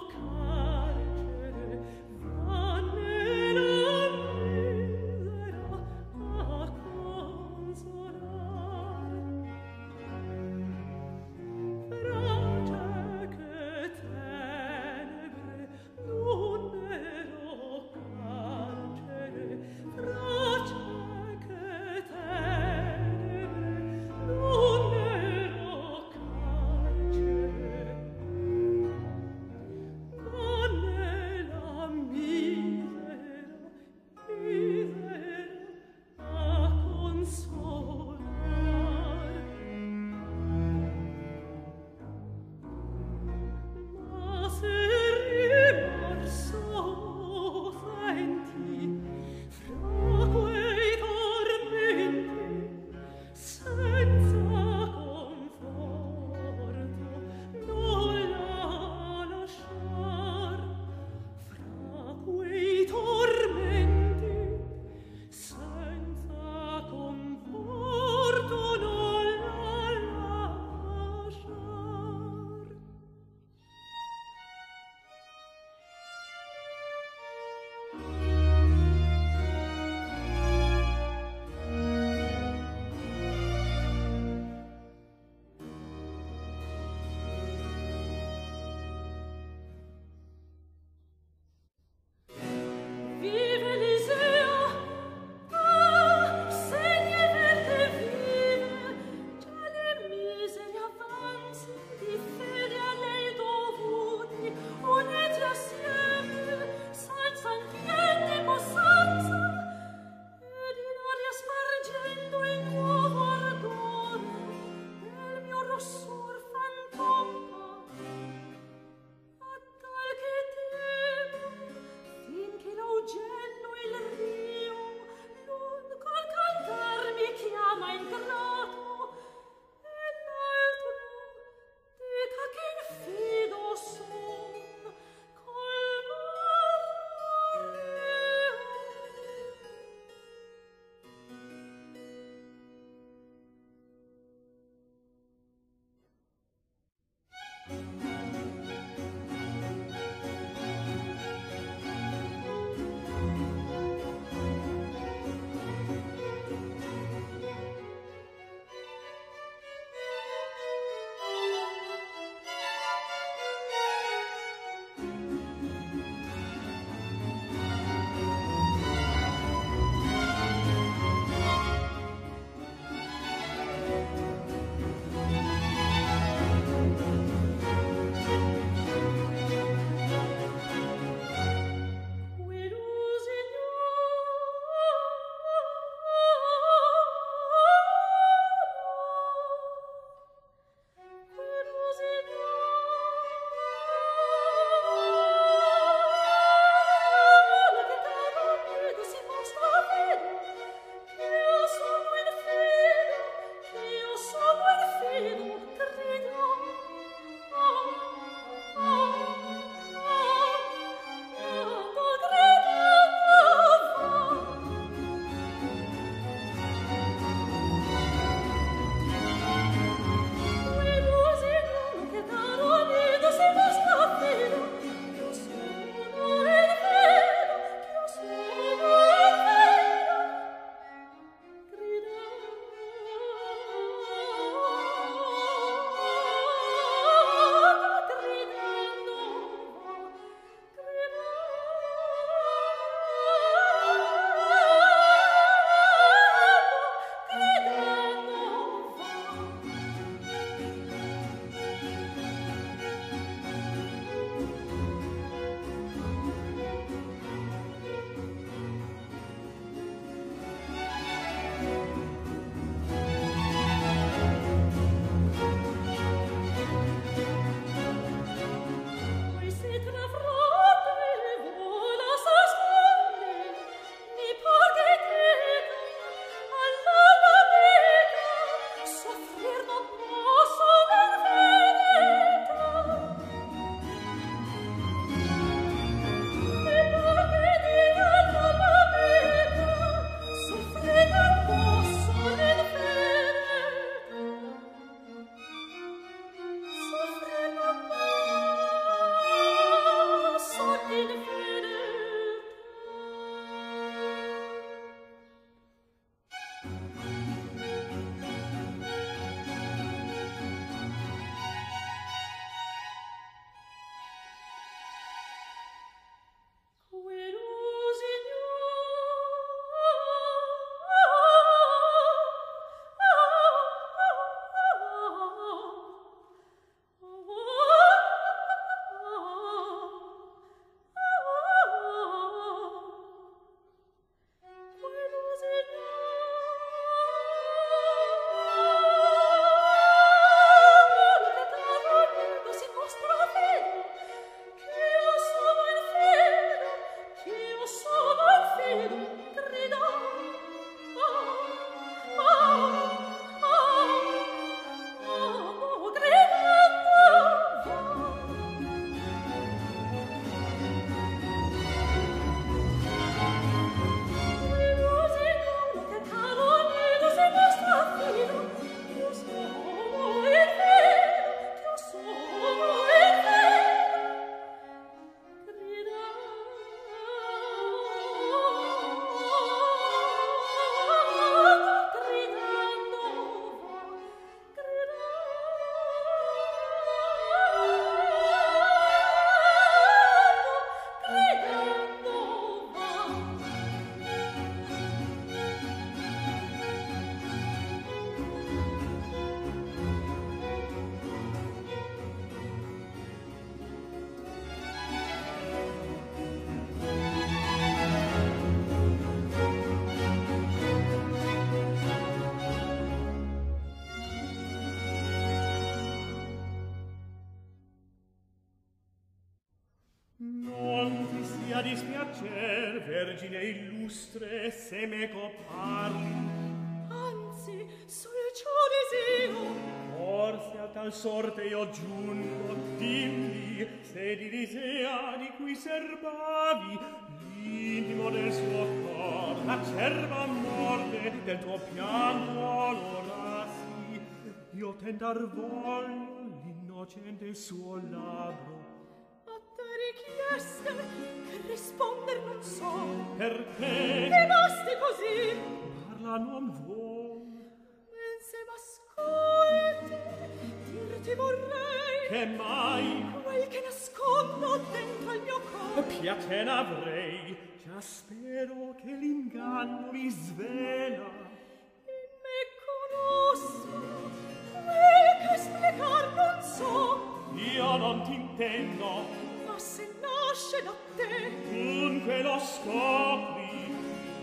vergine illustre, se meco parli. Anzi, sul ciò desio. Forse a tal sorte io giungo, dimmi, se di Lisea di cui serbavi l'intimo del suo cor, l'acerba morte del tuo pianto l'orassi, io tentar voglio l'innocente suo labbro. A te richieste che risponder non so. Perché? Che basti così. Parla non vuol. Men se m'ascolti, dirti vorrei Che mai quel che nascondo dentro al mio cor. piacere avrei, già spero che l'inganno mi svela. In me conosco quel che spiegar non so. Io non t'intendo, Ma se nasce da te, dunque lo scopri.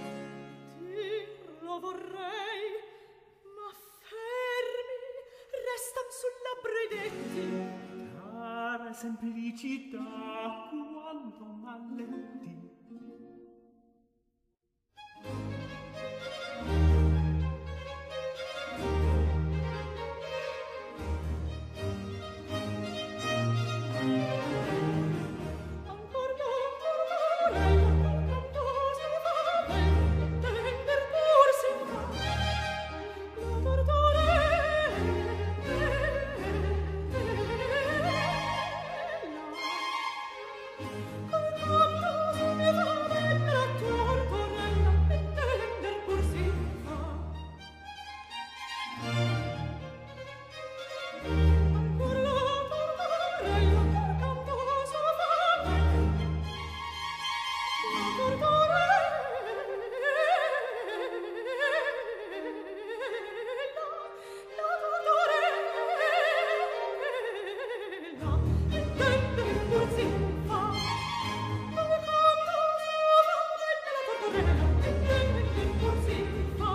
dirlo vorrei, ma fermi restan sul labbro i detti. Cara semplicità, quanto malletti. Ancor non vorrei, quanto si fa ben, tender pur si fa. La tortorella, quanto si fa ben, la tortorella, tender pur si fa. Ancor la tortorella, quanto si fa ben, la tortorella, la tortorella, intende pur si fa. Come quando si fa bene la tortorella, intende pur si fa.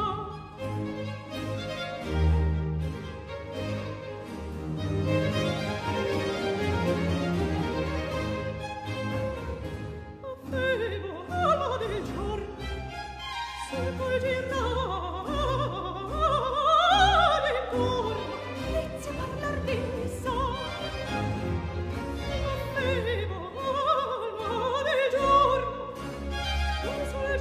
Avevo alma del giorno, se poi girare intorno, inizia a parlar di sa. Avevo alma del giorno, se poi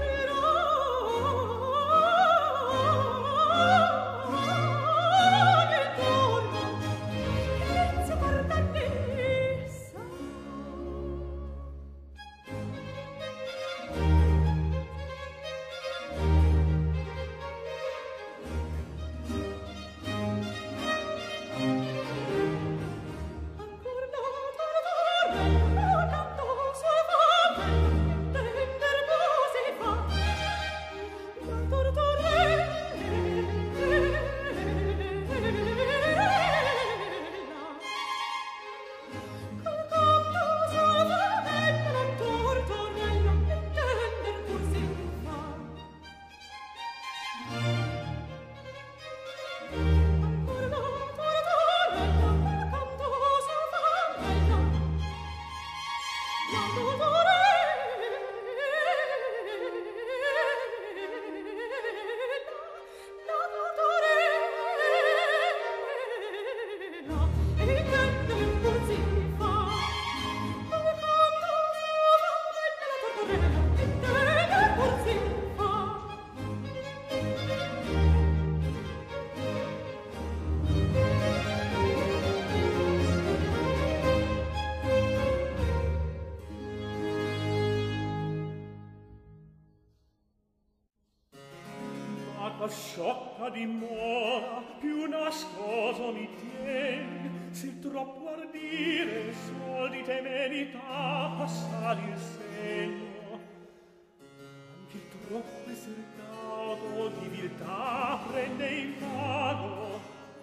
girare intorno, inizia a parlar di sa. Ancor la tortorella, quanto si fa ben, tender pur si fa. La tortorella, quanto si fa ben, la tortorella, tender pur si fa. Ancor la tortorella, quanto si fa bella, la tortorella, la tortorella, intende pur si fa. Come quando si fa bella la tortorella, intende pur si fa. Ma qual sciocca dimora più nascoso mi tien, se troppo ardire sol di temerità passar il segno, anche troppo esser cauto di viltà prende in mano.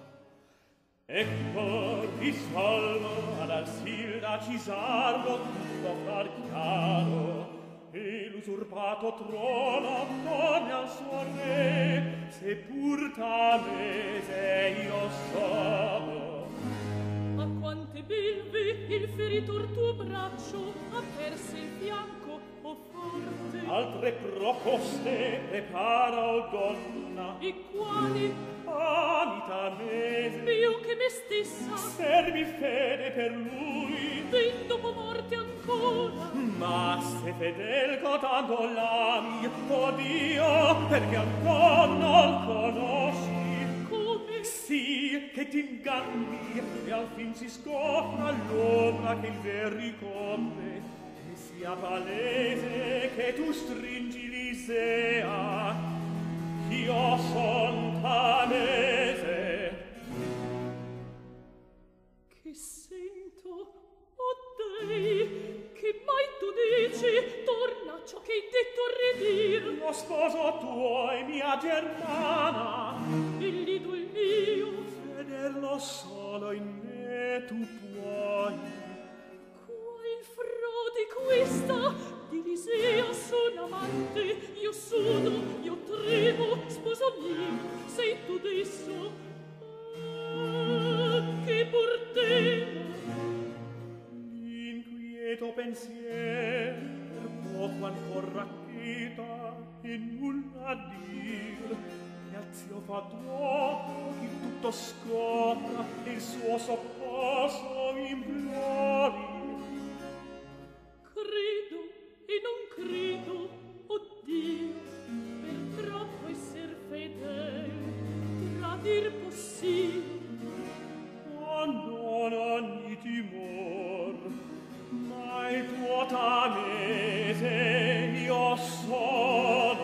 Ecco risolvo ad Alsilda Cisarlo tutto far chiaro, e l'usurpato trono torni al suo re, seppur talese io sono. A quante bilvi il feritor tuo braccio aperse il fianco, o forte. altre proposte prepara, o donna. E quali? Anita mese, Più che me stessa, servi fede per lui, fin dopo morte ancora. ma se fedel cotando l'ami, o Dio, perché ancora non conosci. Come? Sì, che t'inganni e al fin si scopra l'ombra che il ver ricopre, e sia palese che tu stringi l'Isea, io son Tanese. Che sento, o Dei, che mai tu dici, torna ciò che hai detto a ridir. Lo sposo tuo è mia germana, E l'ido il mio, vederlo solo in me tu puoi. qual frode questa, di Lisea son amante, io sono, io tremo, sposo mio, sei tu desso. Ah, che portemo! L'inquieto pensier poco ancor raccheta e nulla dir, che al zio fa troppo che tutto scopra e il suo soccorso implori. Credo e non credo, oh Dio, per troppo esser fedel, tradir possibile. Oh, non ogni timor, ma il tuo Tanese io sono.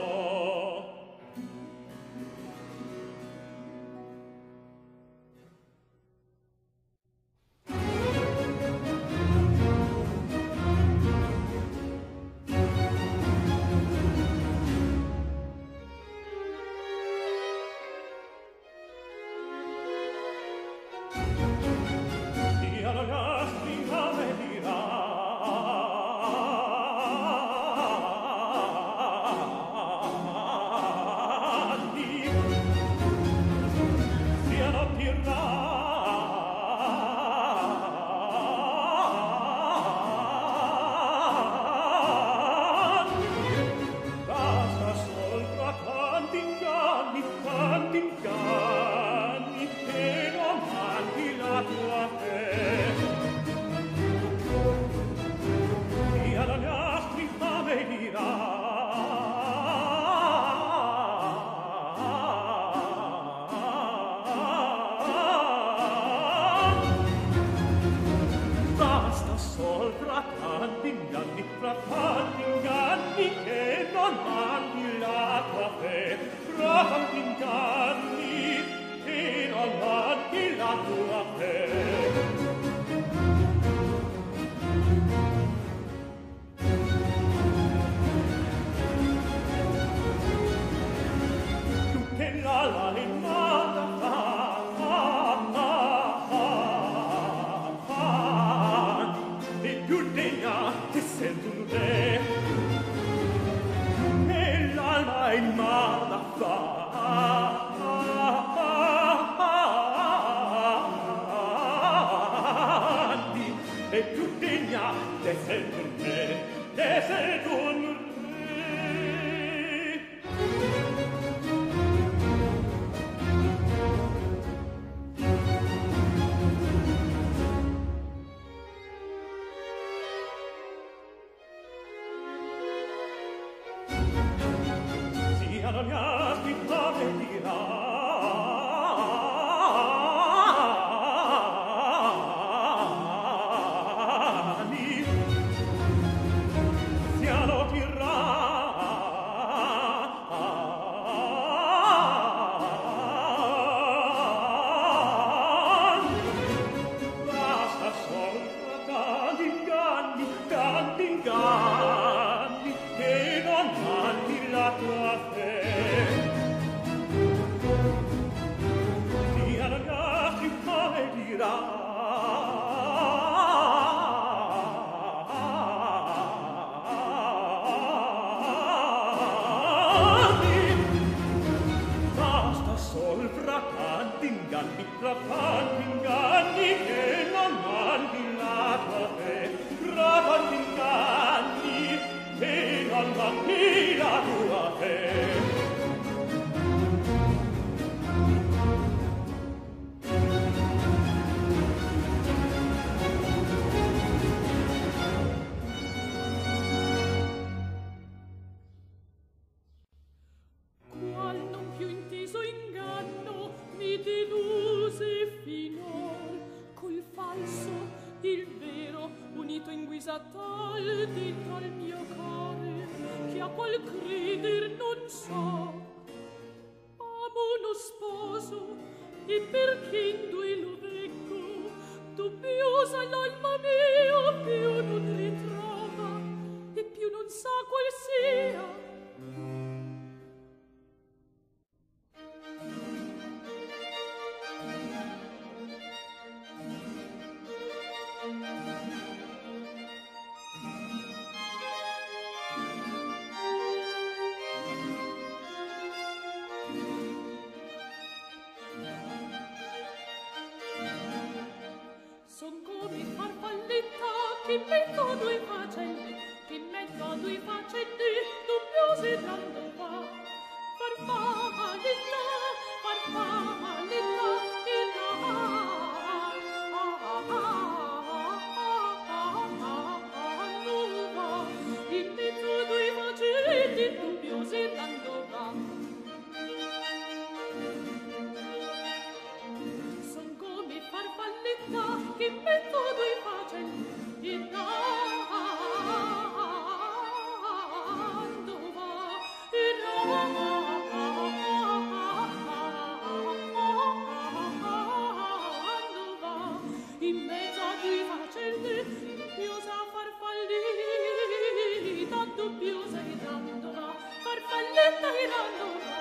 Inganni, che salva qui la tua fe. Tal dentro al mio core che a qual creder non so. Amo uno sposo e perché in due lo veggo dubbiosa l'alma mia più non ritrova e più non sa qual sia. Che in mezzo a due facelli, che in mezzo a due facelli, dubbiosi dando va. Farfalletta, farfalletta, e la nuova. In mezzo a due facelli, dubbiosi dando va. Son come farfalletta, che in mezzo a due facelli, farfalletta girando va.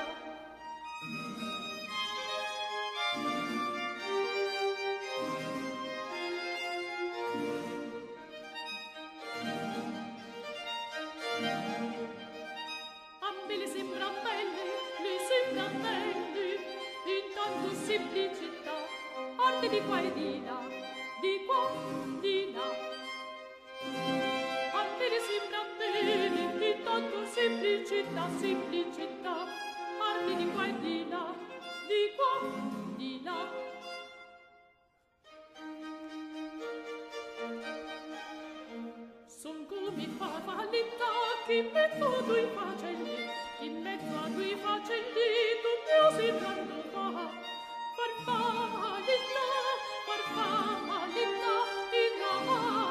Ambe le sembra belle, le sembra belle, intanto semplicità, arte di qua e di là, di qua, di là. Ambe le sembra belle, intanto semplicità, semplicità, arte di qua e di là, di qua, di là. Son come farfalletta che in mezzo a due facelli, in mezzo a due facelli dubbiosi danno va. Farfalletta, farfalletta, e la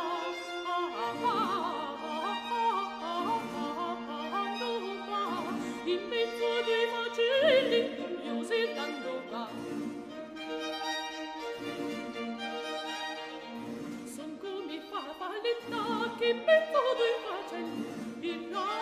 in mezzo a due facelli dubbiosi danno va. Son come farfalletta che in mezzo a due facelli in là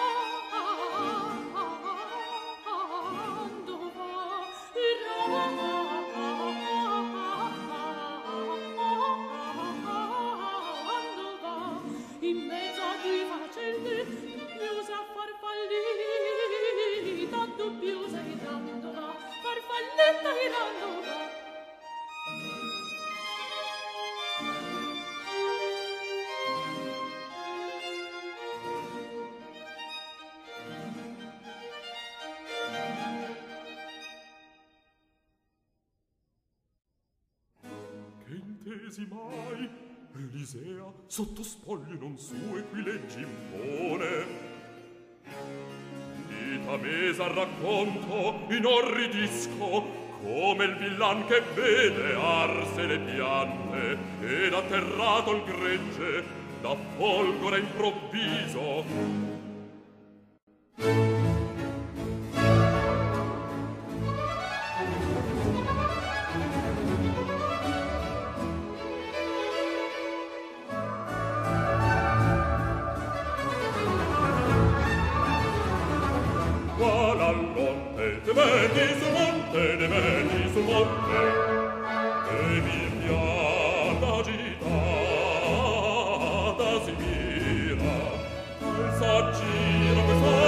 in mezzo a due facelli dubbiosa farfalletta, dubbiosa girando va, farfalletta girando va. Che intesi mai? Elisea sotto spoglie non sue qui leggi impone. Dita mesa al racconto inorridisco come il villan che vede arse le piante ed atterrato il gregge da folgore improvviso. Te vedi su monte, te vedi su monte, e mi pianta agitata si mira, e s'aggira che fa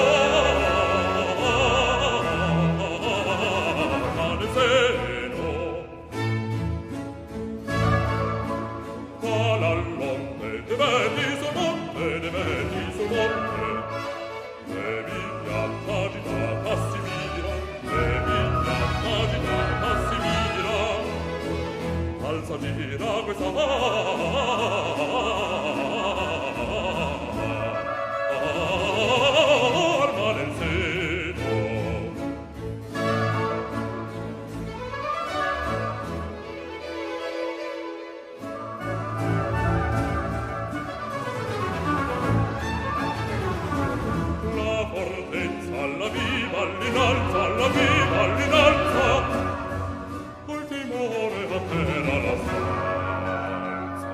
nel seno. Qual all'onte, te vedi su monte, te vedi su monte, questa arma nel seno. La fortezza alla viva, all'inalza, alla viva, all'inalza, col timore a terra la stanza.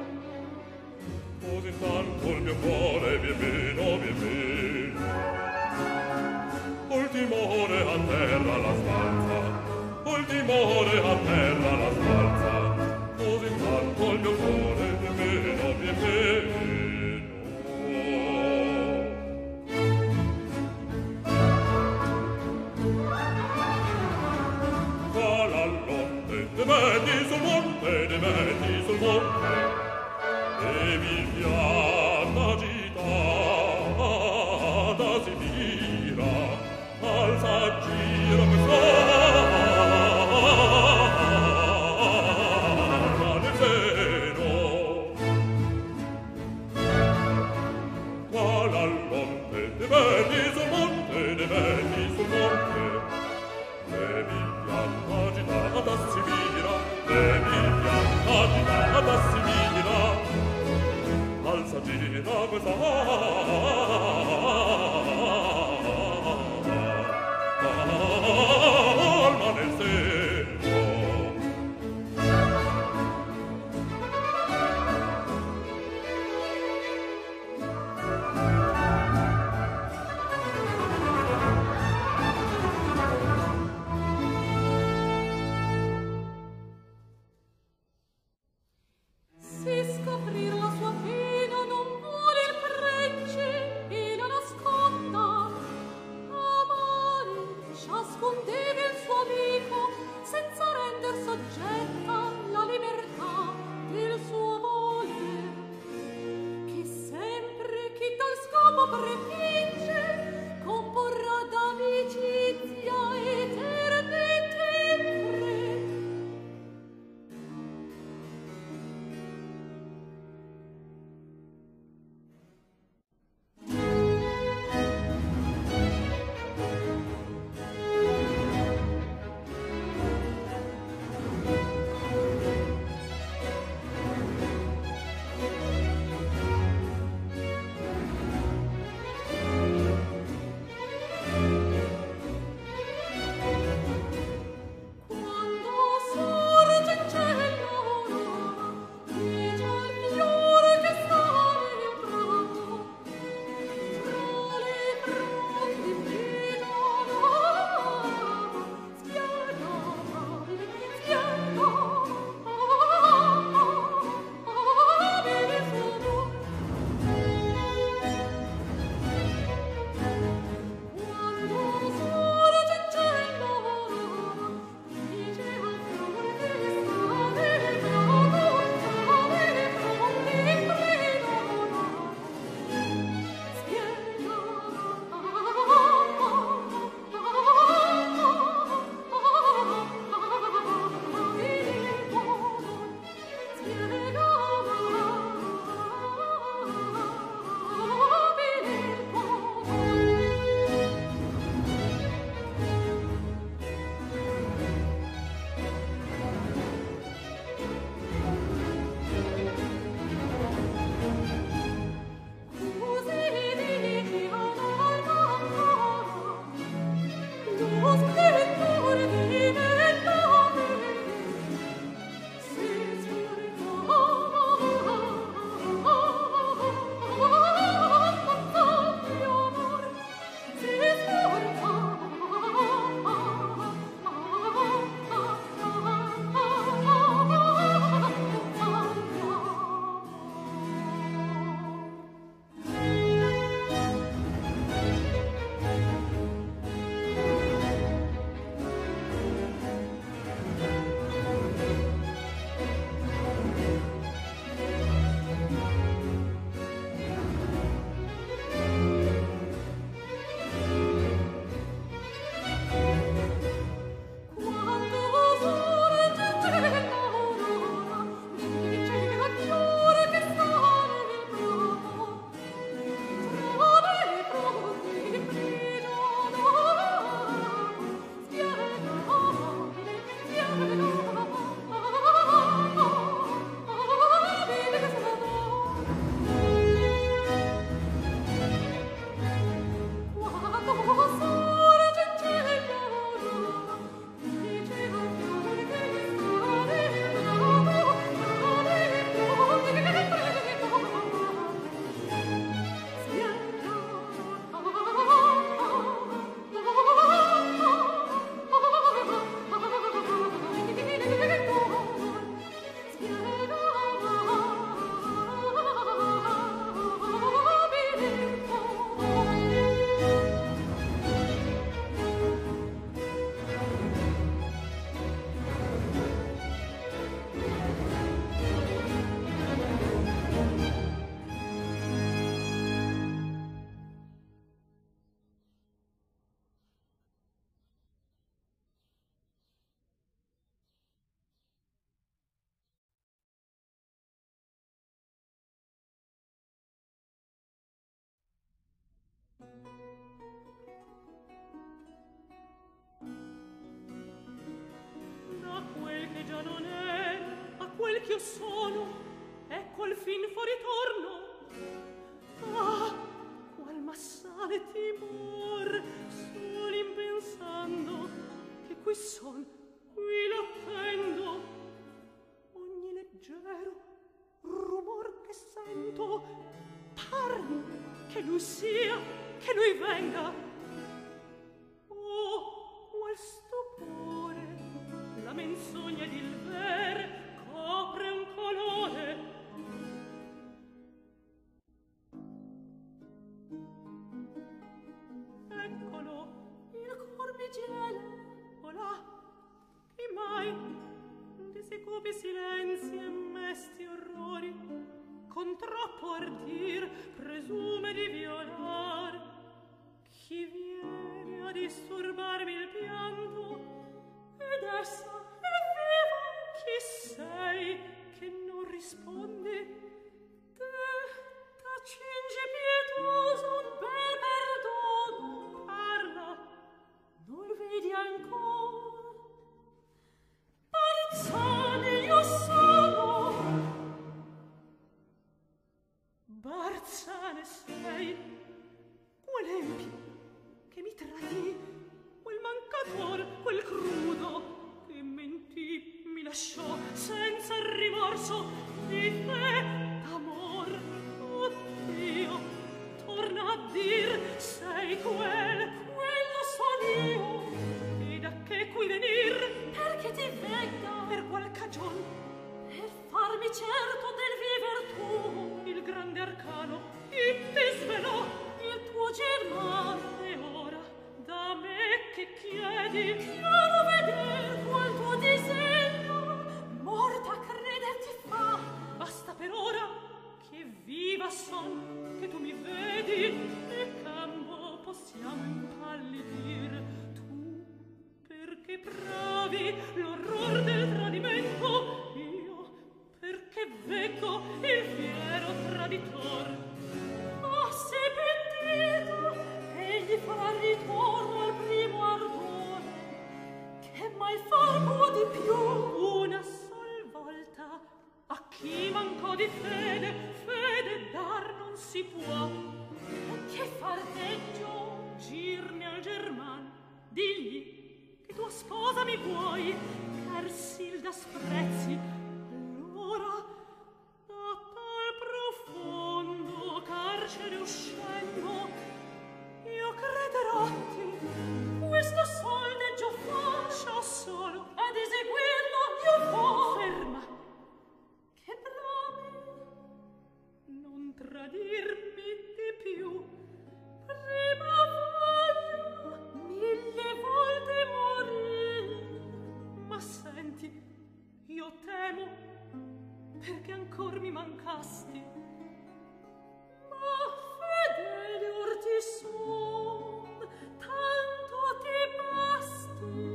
Così tanto il mio cuore vien meno, vien meno, col timore a terra la stanza, col timore a terra la stanza. Così tanto il mio cuore vien meno, vien meno. Ti metti sul monte, ti metti sul monte, e mi pianta agitata si tira, alza gira quest'arma nel seno. Qual al monte, ti metti sul monte, ti metti sul monte, e mi pianta agitata si tira, e mi pianta agitata si tira, alza gira questa arma nel seno. Se scoprir la sua pena non vuole il quel che già non è, a quel che io sono, ecco al fin fuori torno. Ah, qual m'assale timor, sol in pensando, che qui son, qui l'attendo. Ogni leggero rumor che sento, parmi che lui sia, che lui venga. Oh, qual stupore, la menzogna ed il ver copre un colore. Eccolo, il cor mi gela, olà, chi mai di si cupi silenzi e mesti orrori con troppo ardir presume di violar? Chi viene a disturbarmi il pianto? Ed essa è viva, chi sei che non rispondi? Te, t'accingi pietoso, per perdono, parla, non vedi ancor? Barzane io sono, Barzane sei, quel empio che mi tradì, quel mancator, quel crudo che mentì, mi lasciò senza rimorso di te d'amor. Oh Dio, torna a dir, sei quel, quello son io, e da che qui venir? Perché ti venga? Per qual cagion? Per farmi certo del viver tuo, il grande arcano, e ti svelò il tuo germano. E ora, da me che chiedi, chiaro veder qual tuo disegno, morta crederti fa. Basta per ora che viva son, che tu mi vedi, e campo possiamo impallidir. Tu, perché provi l'orror del tradimento, io, perché veggo il fiero traditor. Ma se pentito, egli farà ritorno al primo ardore, che mai far può di più una sol volta. A chi mancò di fede, fede dar non si può. Che far peggio, girne al German, digli che tua sposa mi vuoi, Ersilda sprezzi. Allora, da tal profondo carcere uscendo, io crederotti, questo sol deggio fascia solo, ad eseguirlo io vo. Ferma, che brami, non tradirmi di più. Prima voglio mille volte morir, ma senti, io temo perché ancor mi mancasti. Ma fedele or ti son, tanto ti basti.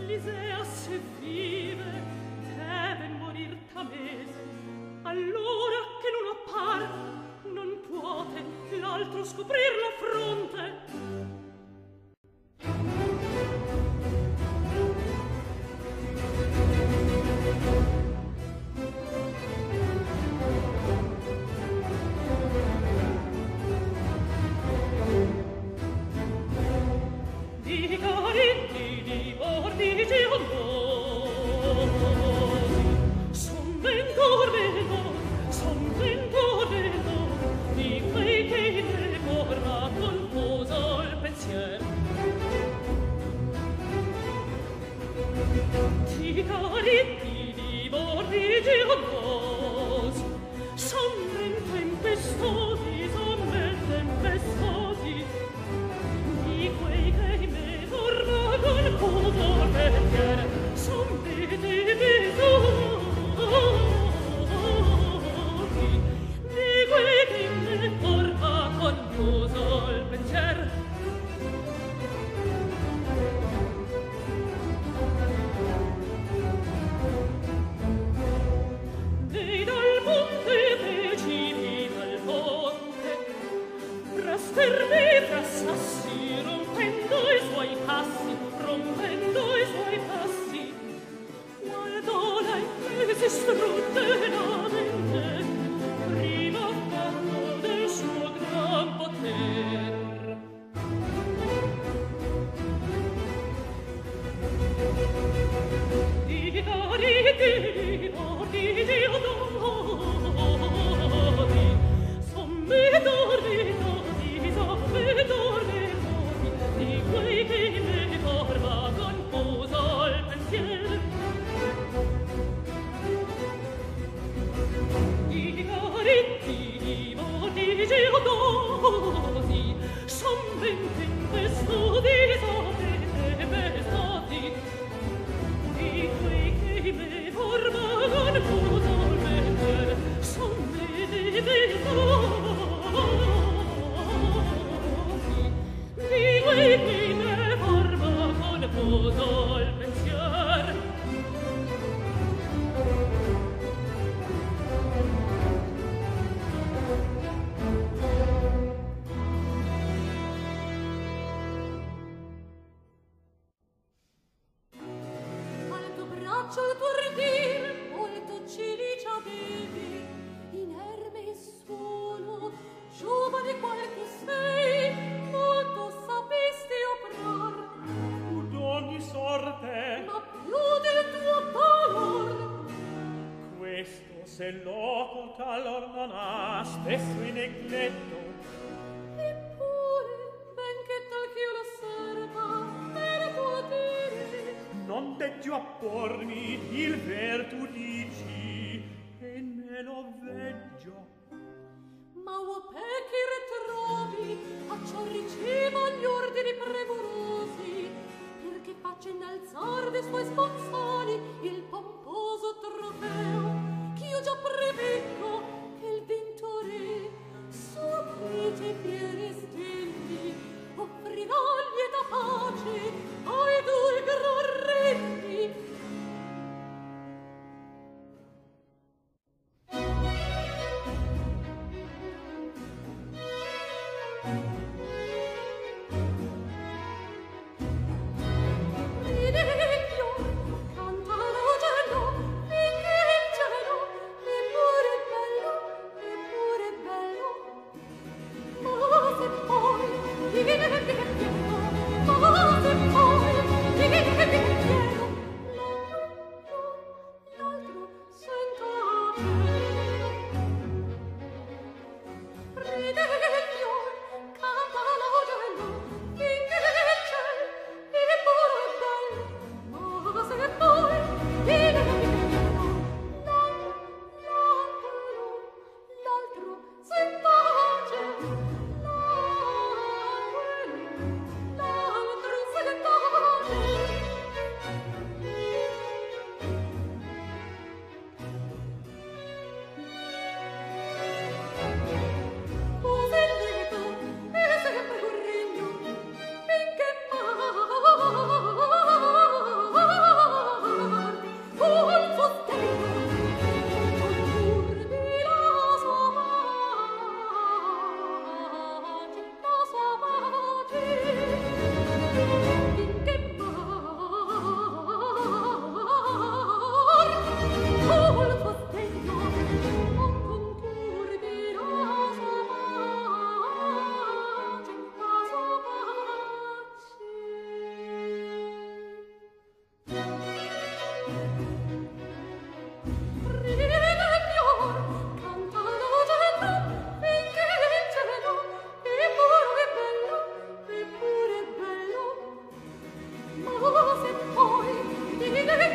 Lisea se vive deve morir tamese, allora che non appare non puote l'altro scoprir la fronte.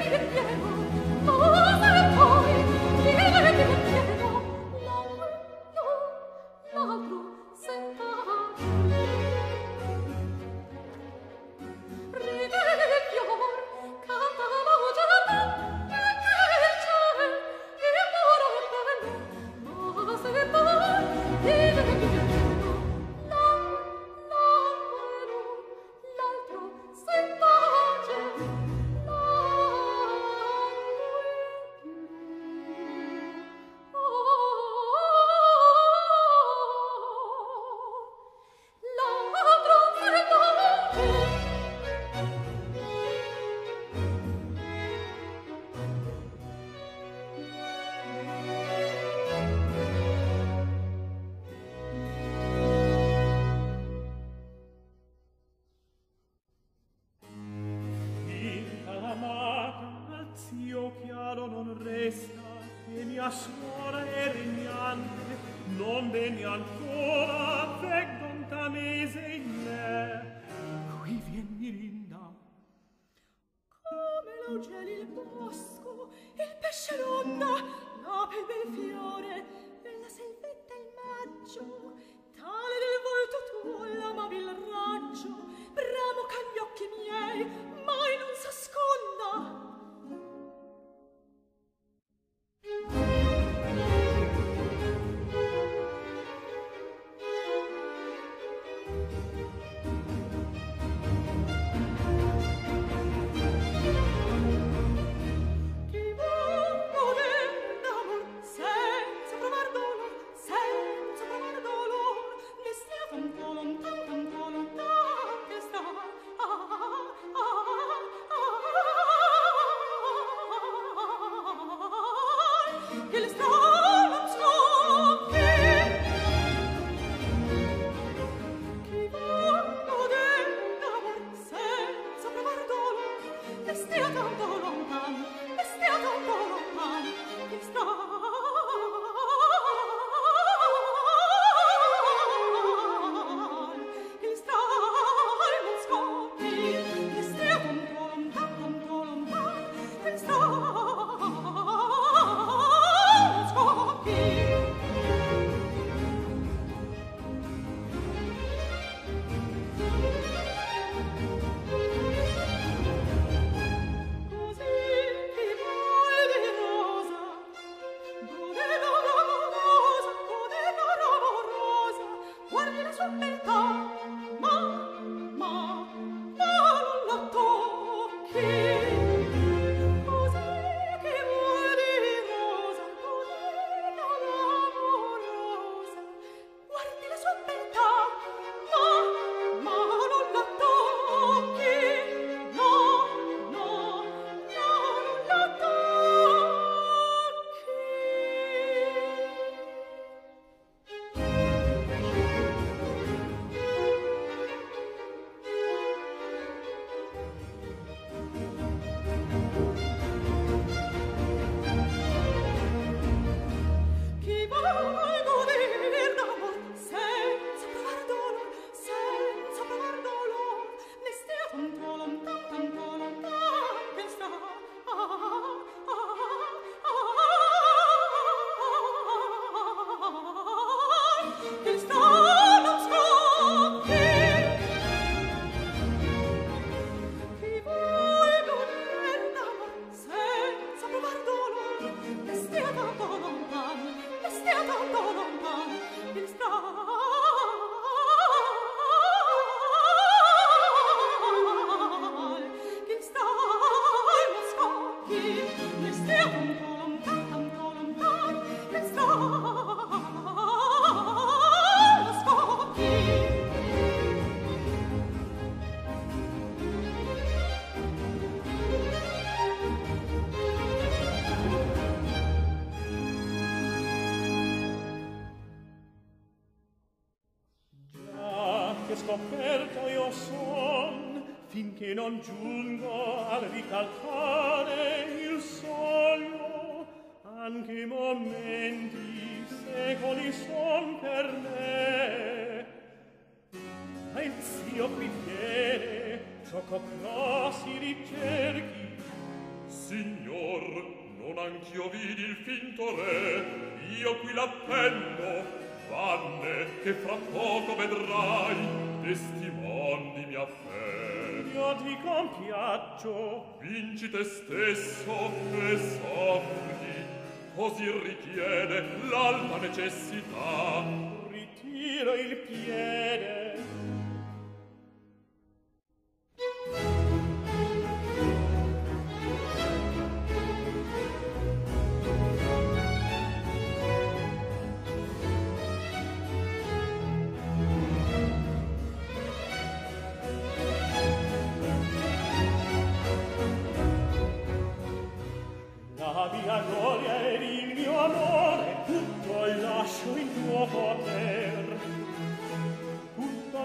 scoperto io son, finché non giungo al ricalcare il sogno, anche momenti secoli son per me. Ma il zio qui viene, gioco grossi ricerchi, Signor, non anch'io vidi il finto re, io qui l'attendo, vanne che fra poco vedrai, testimon di mia fé. Io ti compiaccio. Vinci te stesso e soffri, così richiede l'alta necessità. Ritiro il piede. La mia gloria ed il mio amore tutto lascio in tuo poter, tutto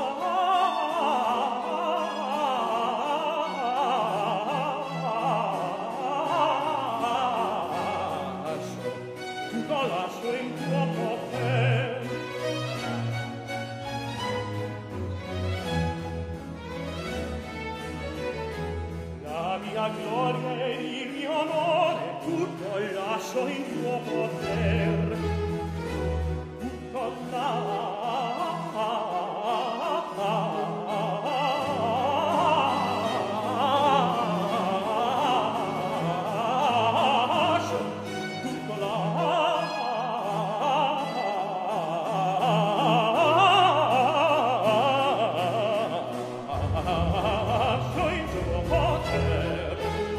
lascio, tutto lascio in tuo poter. La mia gloria ed il mio amore tutto lascio in tuo poter, tutto lascio, tutto lascio in tuo poter.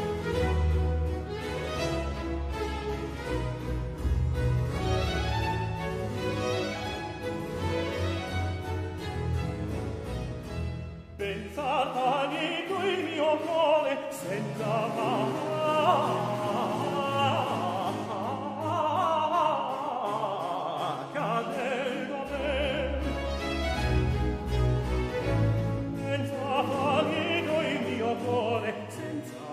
Pensar tanito il mio cuore senza macchia del dover. Pensar tanito il mio cuore senza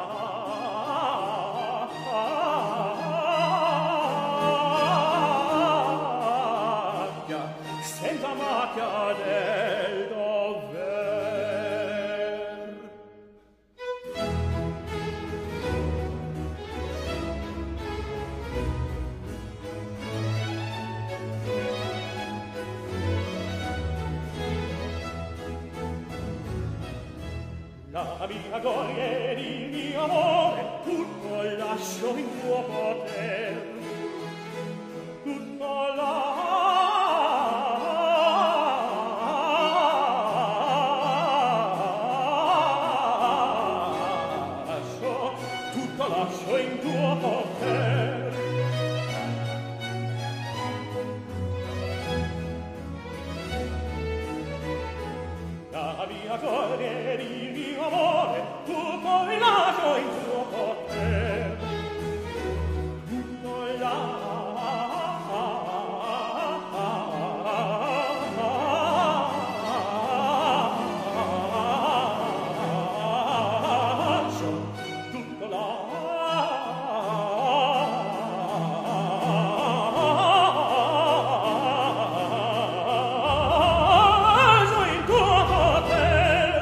macchia, senza macchia del dover. La mia gloria ed il mio amore tutto lascio in tuo poter, tutto lascio, tutto lascio in tuo poter. La mia gloria ed il mio amore tutto lascio in tuo poter, tutto lascio, tutto lascio in tuo poter.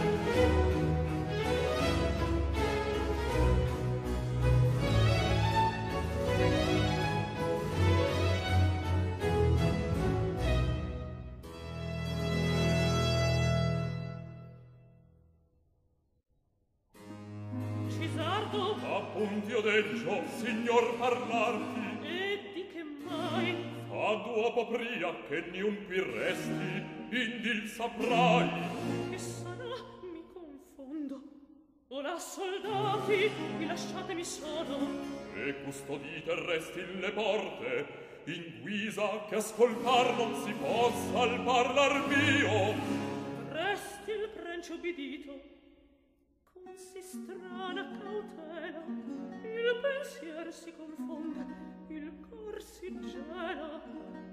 Cisardo, Appunto io deggio, signor, parlarti. e di che mai? Fa duopo pria che niun qui resti, indil saprai. Che sarà? Mi confondo. Ora, soldati, vi lasciatemi solo. E custodite resti le porte, in guisa che ascoltar non si possa al parlar mio. Resti il prencio obbedito. Con si strana cautela, il pensier si confonde, il cor si gela.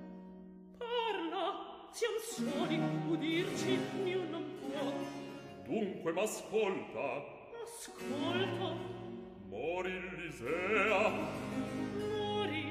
Parla, siam soli, udirci niun non può. Dunque m'ascolta. Ascolto, Mori Lisea, mori,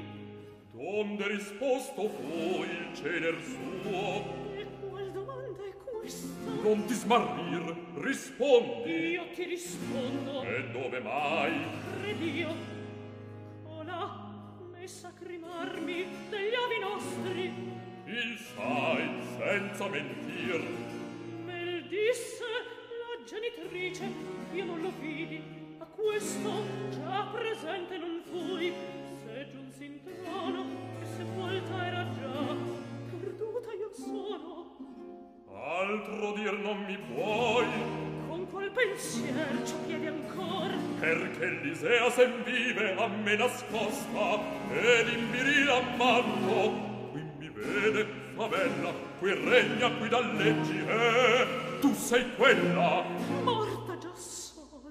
donde risposto fu il celer suo. e qual domanda è questa? Non ti smarrir, rispondi. Io ti rispondo. E dove mai? Credi io. Colà, me sacrimarmi degli avi nostri. Il sai, senza mentir. Me disse la genitrice, io non lo vidi. A questo già presente non fui. Se giunsi in trono, che sepolta era già, perduta io sono. Altro dir non mi puoi. Con qual pensier ci piedi ancor? Perché l'Isea sen vive a me nascosta ed in viril ammanto. Qui mi vede favella, qui regna, qui da leggi, e tu sei quella. Morta già sol.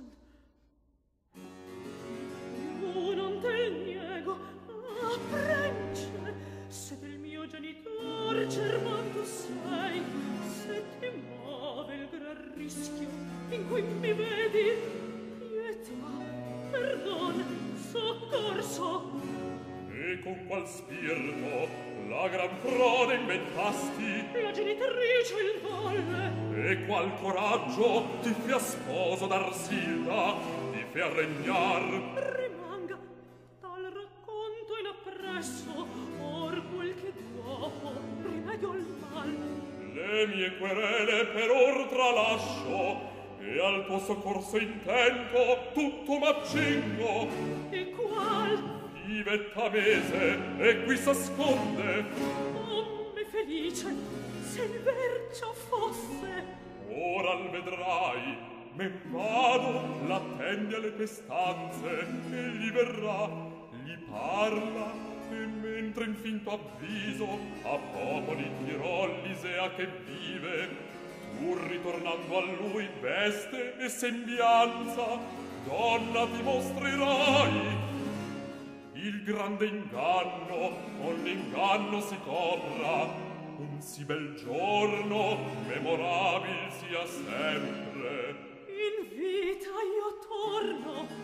Io non te niego, ah, prence, se del mio genitor german tu sei, se ti muove il gran rischio in cui mi vedi, pietà, perdone, soccorso. E con qual spirito la gran frode inventasti? La genitrice il volle. E qual coraggio ti fia sposo d'Arsilda, ti fia regnar? Rimanga tal racconto in appresso, or quel che dopo rimedio al mal. Le mie querele per or tralascio, e al tuo soccorso intento tutto m'accingo. E qual? Vivetta mese, e qui s'asconde. Oh, me felice, se il vercio fosse. Ora l vedrai, men vado, l'attendi alle tue stanze, e gli verrà, gli parla, e mentre in finto avviso a popoli dirò l'Isea che vive, tu ritornando a lui veste e sembianza, donna ti mostrerai. Il grande inganno, con l'inganno si copra, un sì bel giorno, memorabil sia sempre. In vita io torno.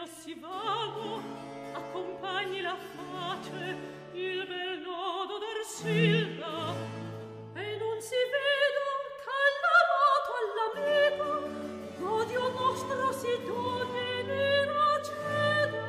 si vago, accompagni la face, il bel nodo d'Arsilda, e non si veda ch'all'amato all'amico l'odio nostro si done nera ceda.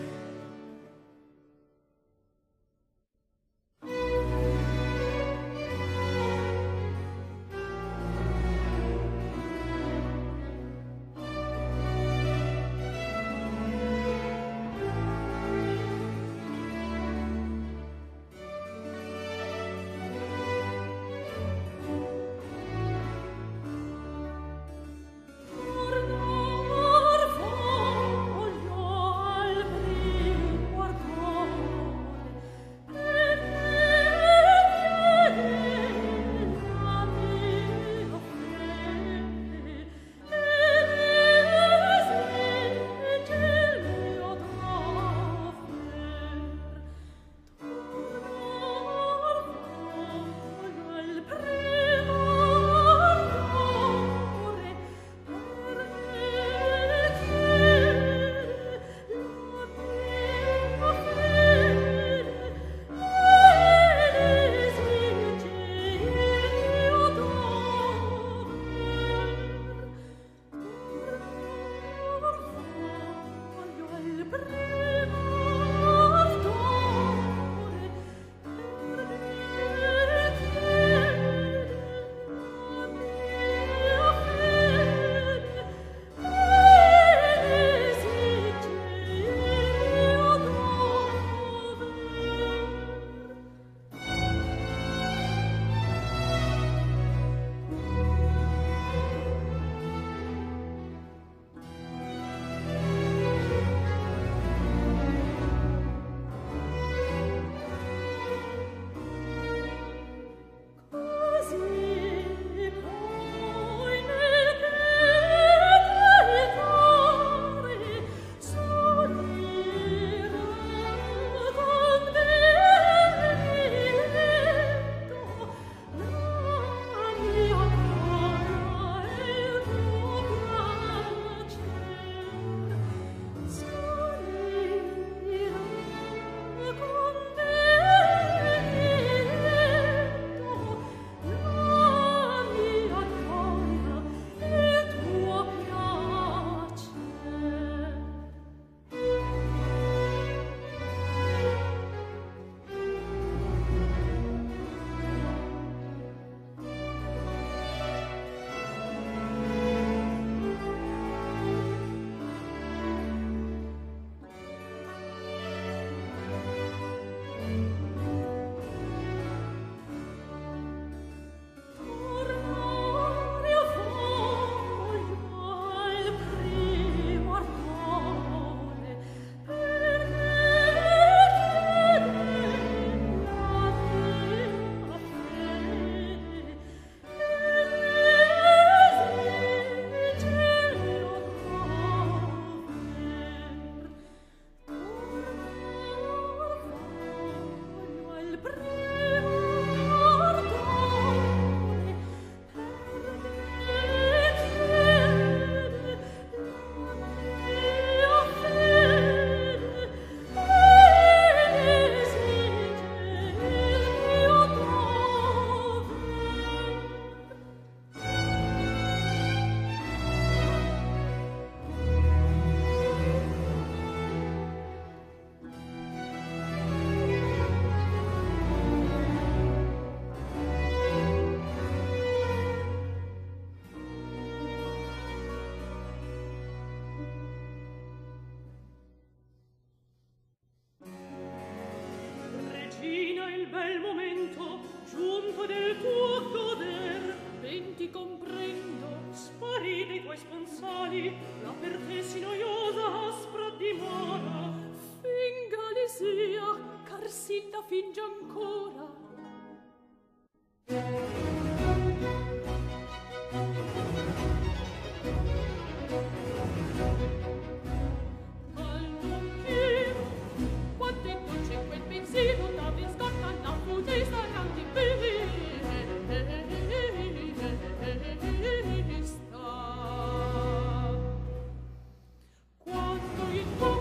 bel momento, giunto del tuo goder, ben ti comprendo, spari dei tuoi sponsali, la per te si noiosa aspra dimora. Finga sia, Carsilda finge ancora. Quando in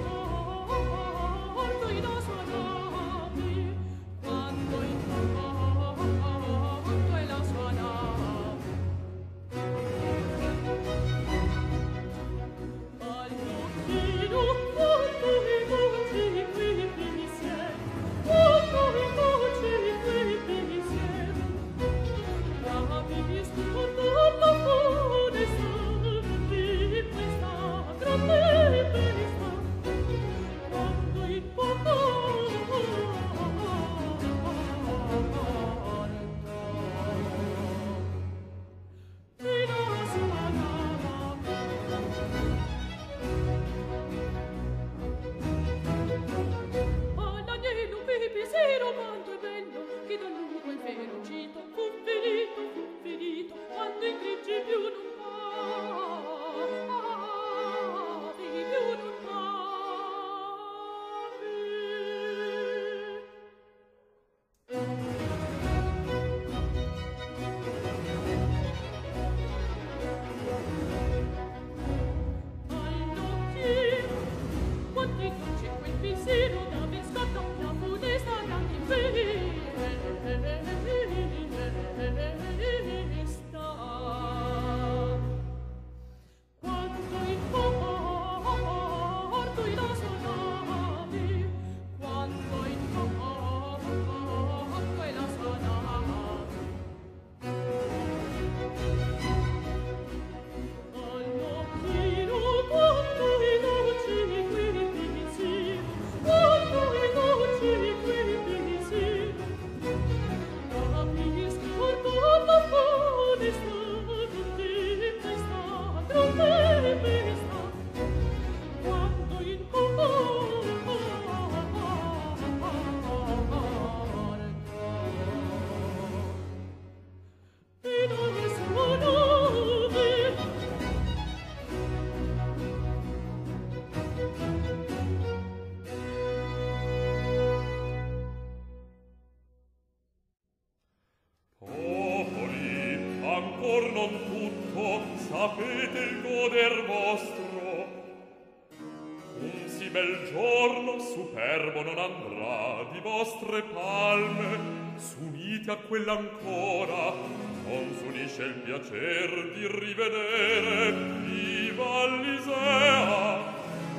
goder vostro. Un sì bel giorno superbo non andrà di vostre palme, s'unite a quella ancora, non s'unisce il piacer di rivedere viva l'Isea.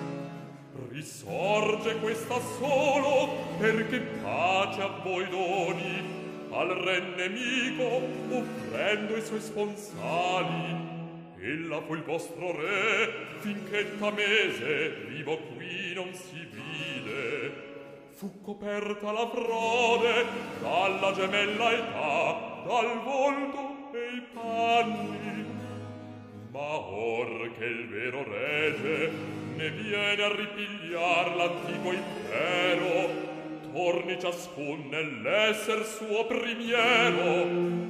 Risorge questa solo perché pace a voi doni, al re nemico offrendo i suoi sponsali. Ella fu il vostro re finché tamese vivo qui non si vide. Fu coperta la frode dalla gemella età, dal volto e i panni. Ma or che il vero rege ne viene a ripigliar l'antico impero, torni ciascun nell'esser suo primiero.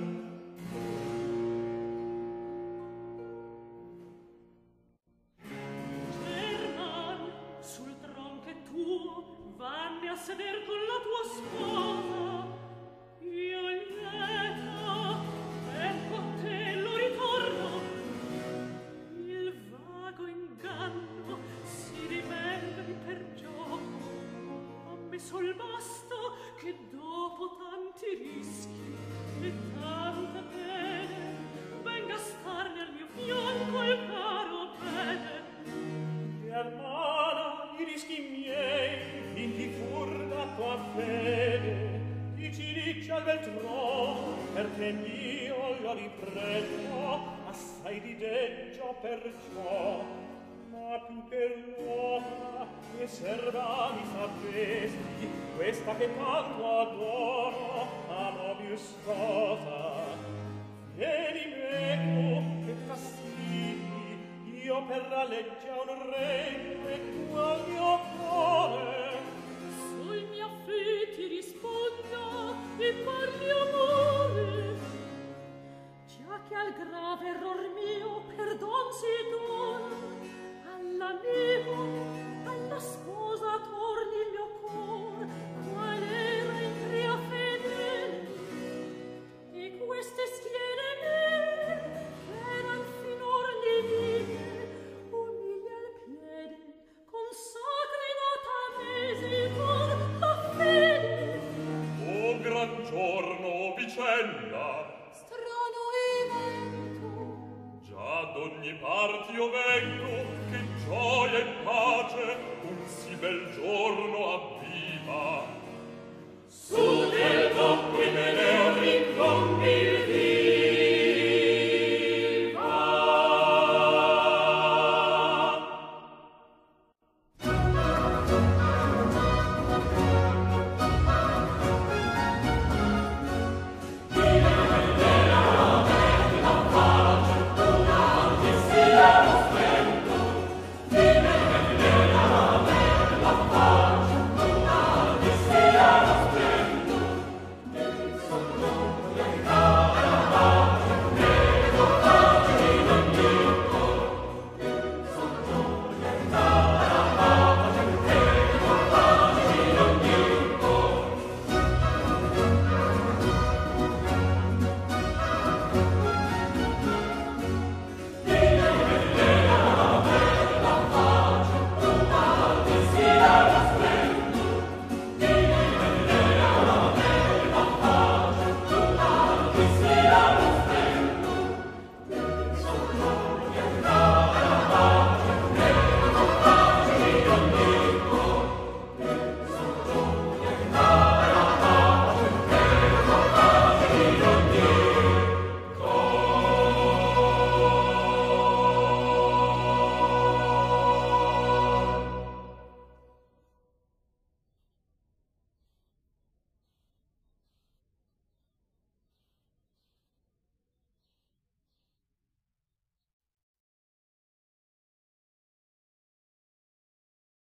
Seder con la tua sposa, io lieta, ecco a te lo ritorno. Il vago inganno si riveli per gioco, ammesso il basto che dopo tanti rischi e tante pene venga a starne al mio fianco il caro bene. E almana i rischi miei vinti fur da tua fede, di ciliccia al bel trono, perché mio l'ho ripreso, assai di deggio perciò. Ma più che l'opera che serva mi sapesti, questa che tanto adoro, amo più sposa. Vieni meco che fastidi, io per la legge a un regno e tu al mio cuore. Sui miei affetti risponda e parli amore, già che al grave error mio perdon si dona, all'amico, alla sposa torni il mio cor, qual era in pria fedele, e queste schiere mie eran finor livide, umili al piede, consacri nota mesi cor la fede. O gran giorno, vicenda, Strano evento, già d'ogni parte io vengo, che gioia e pace un sì bel giorno avviva. Su del tocco in me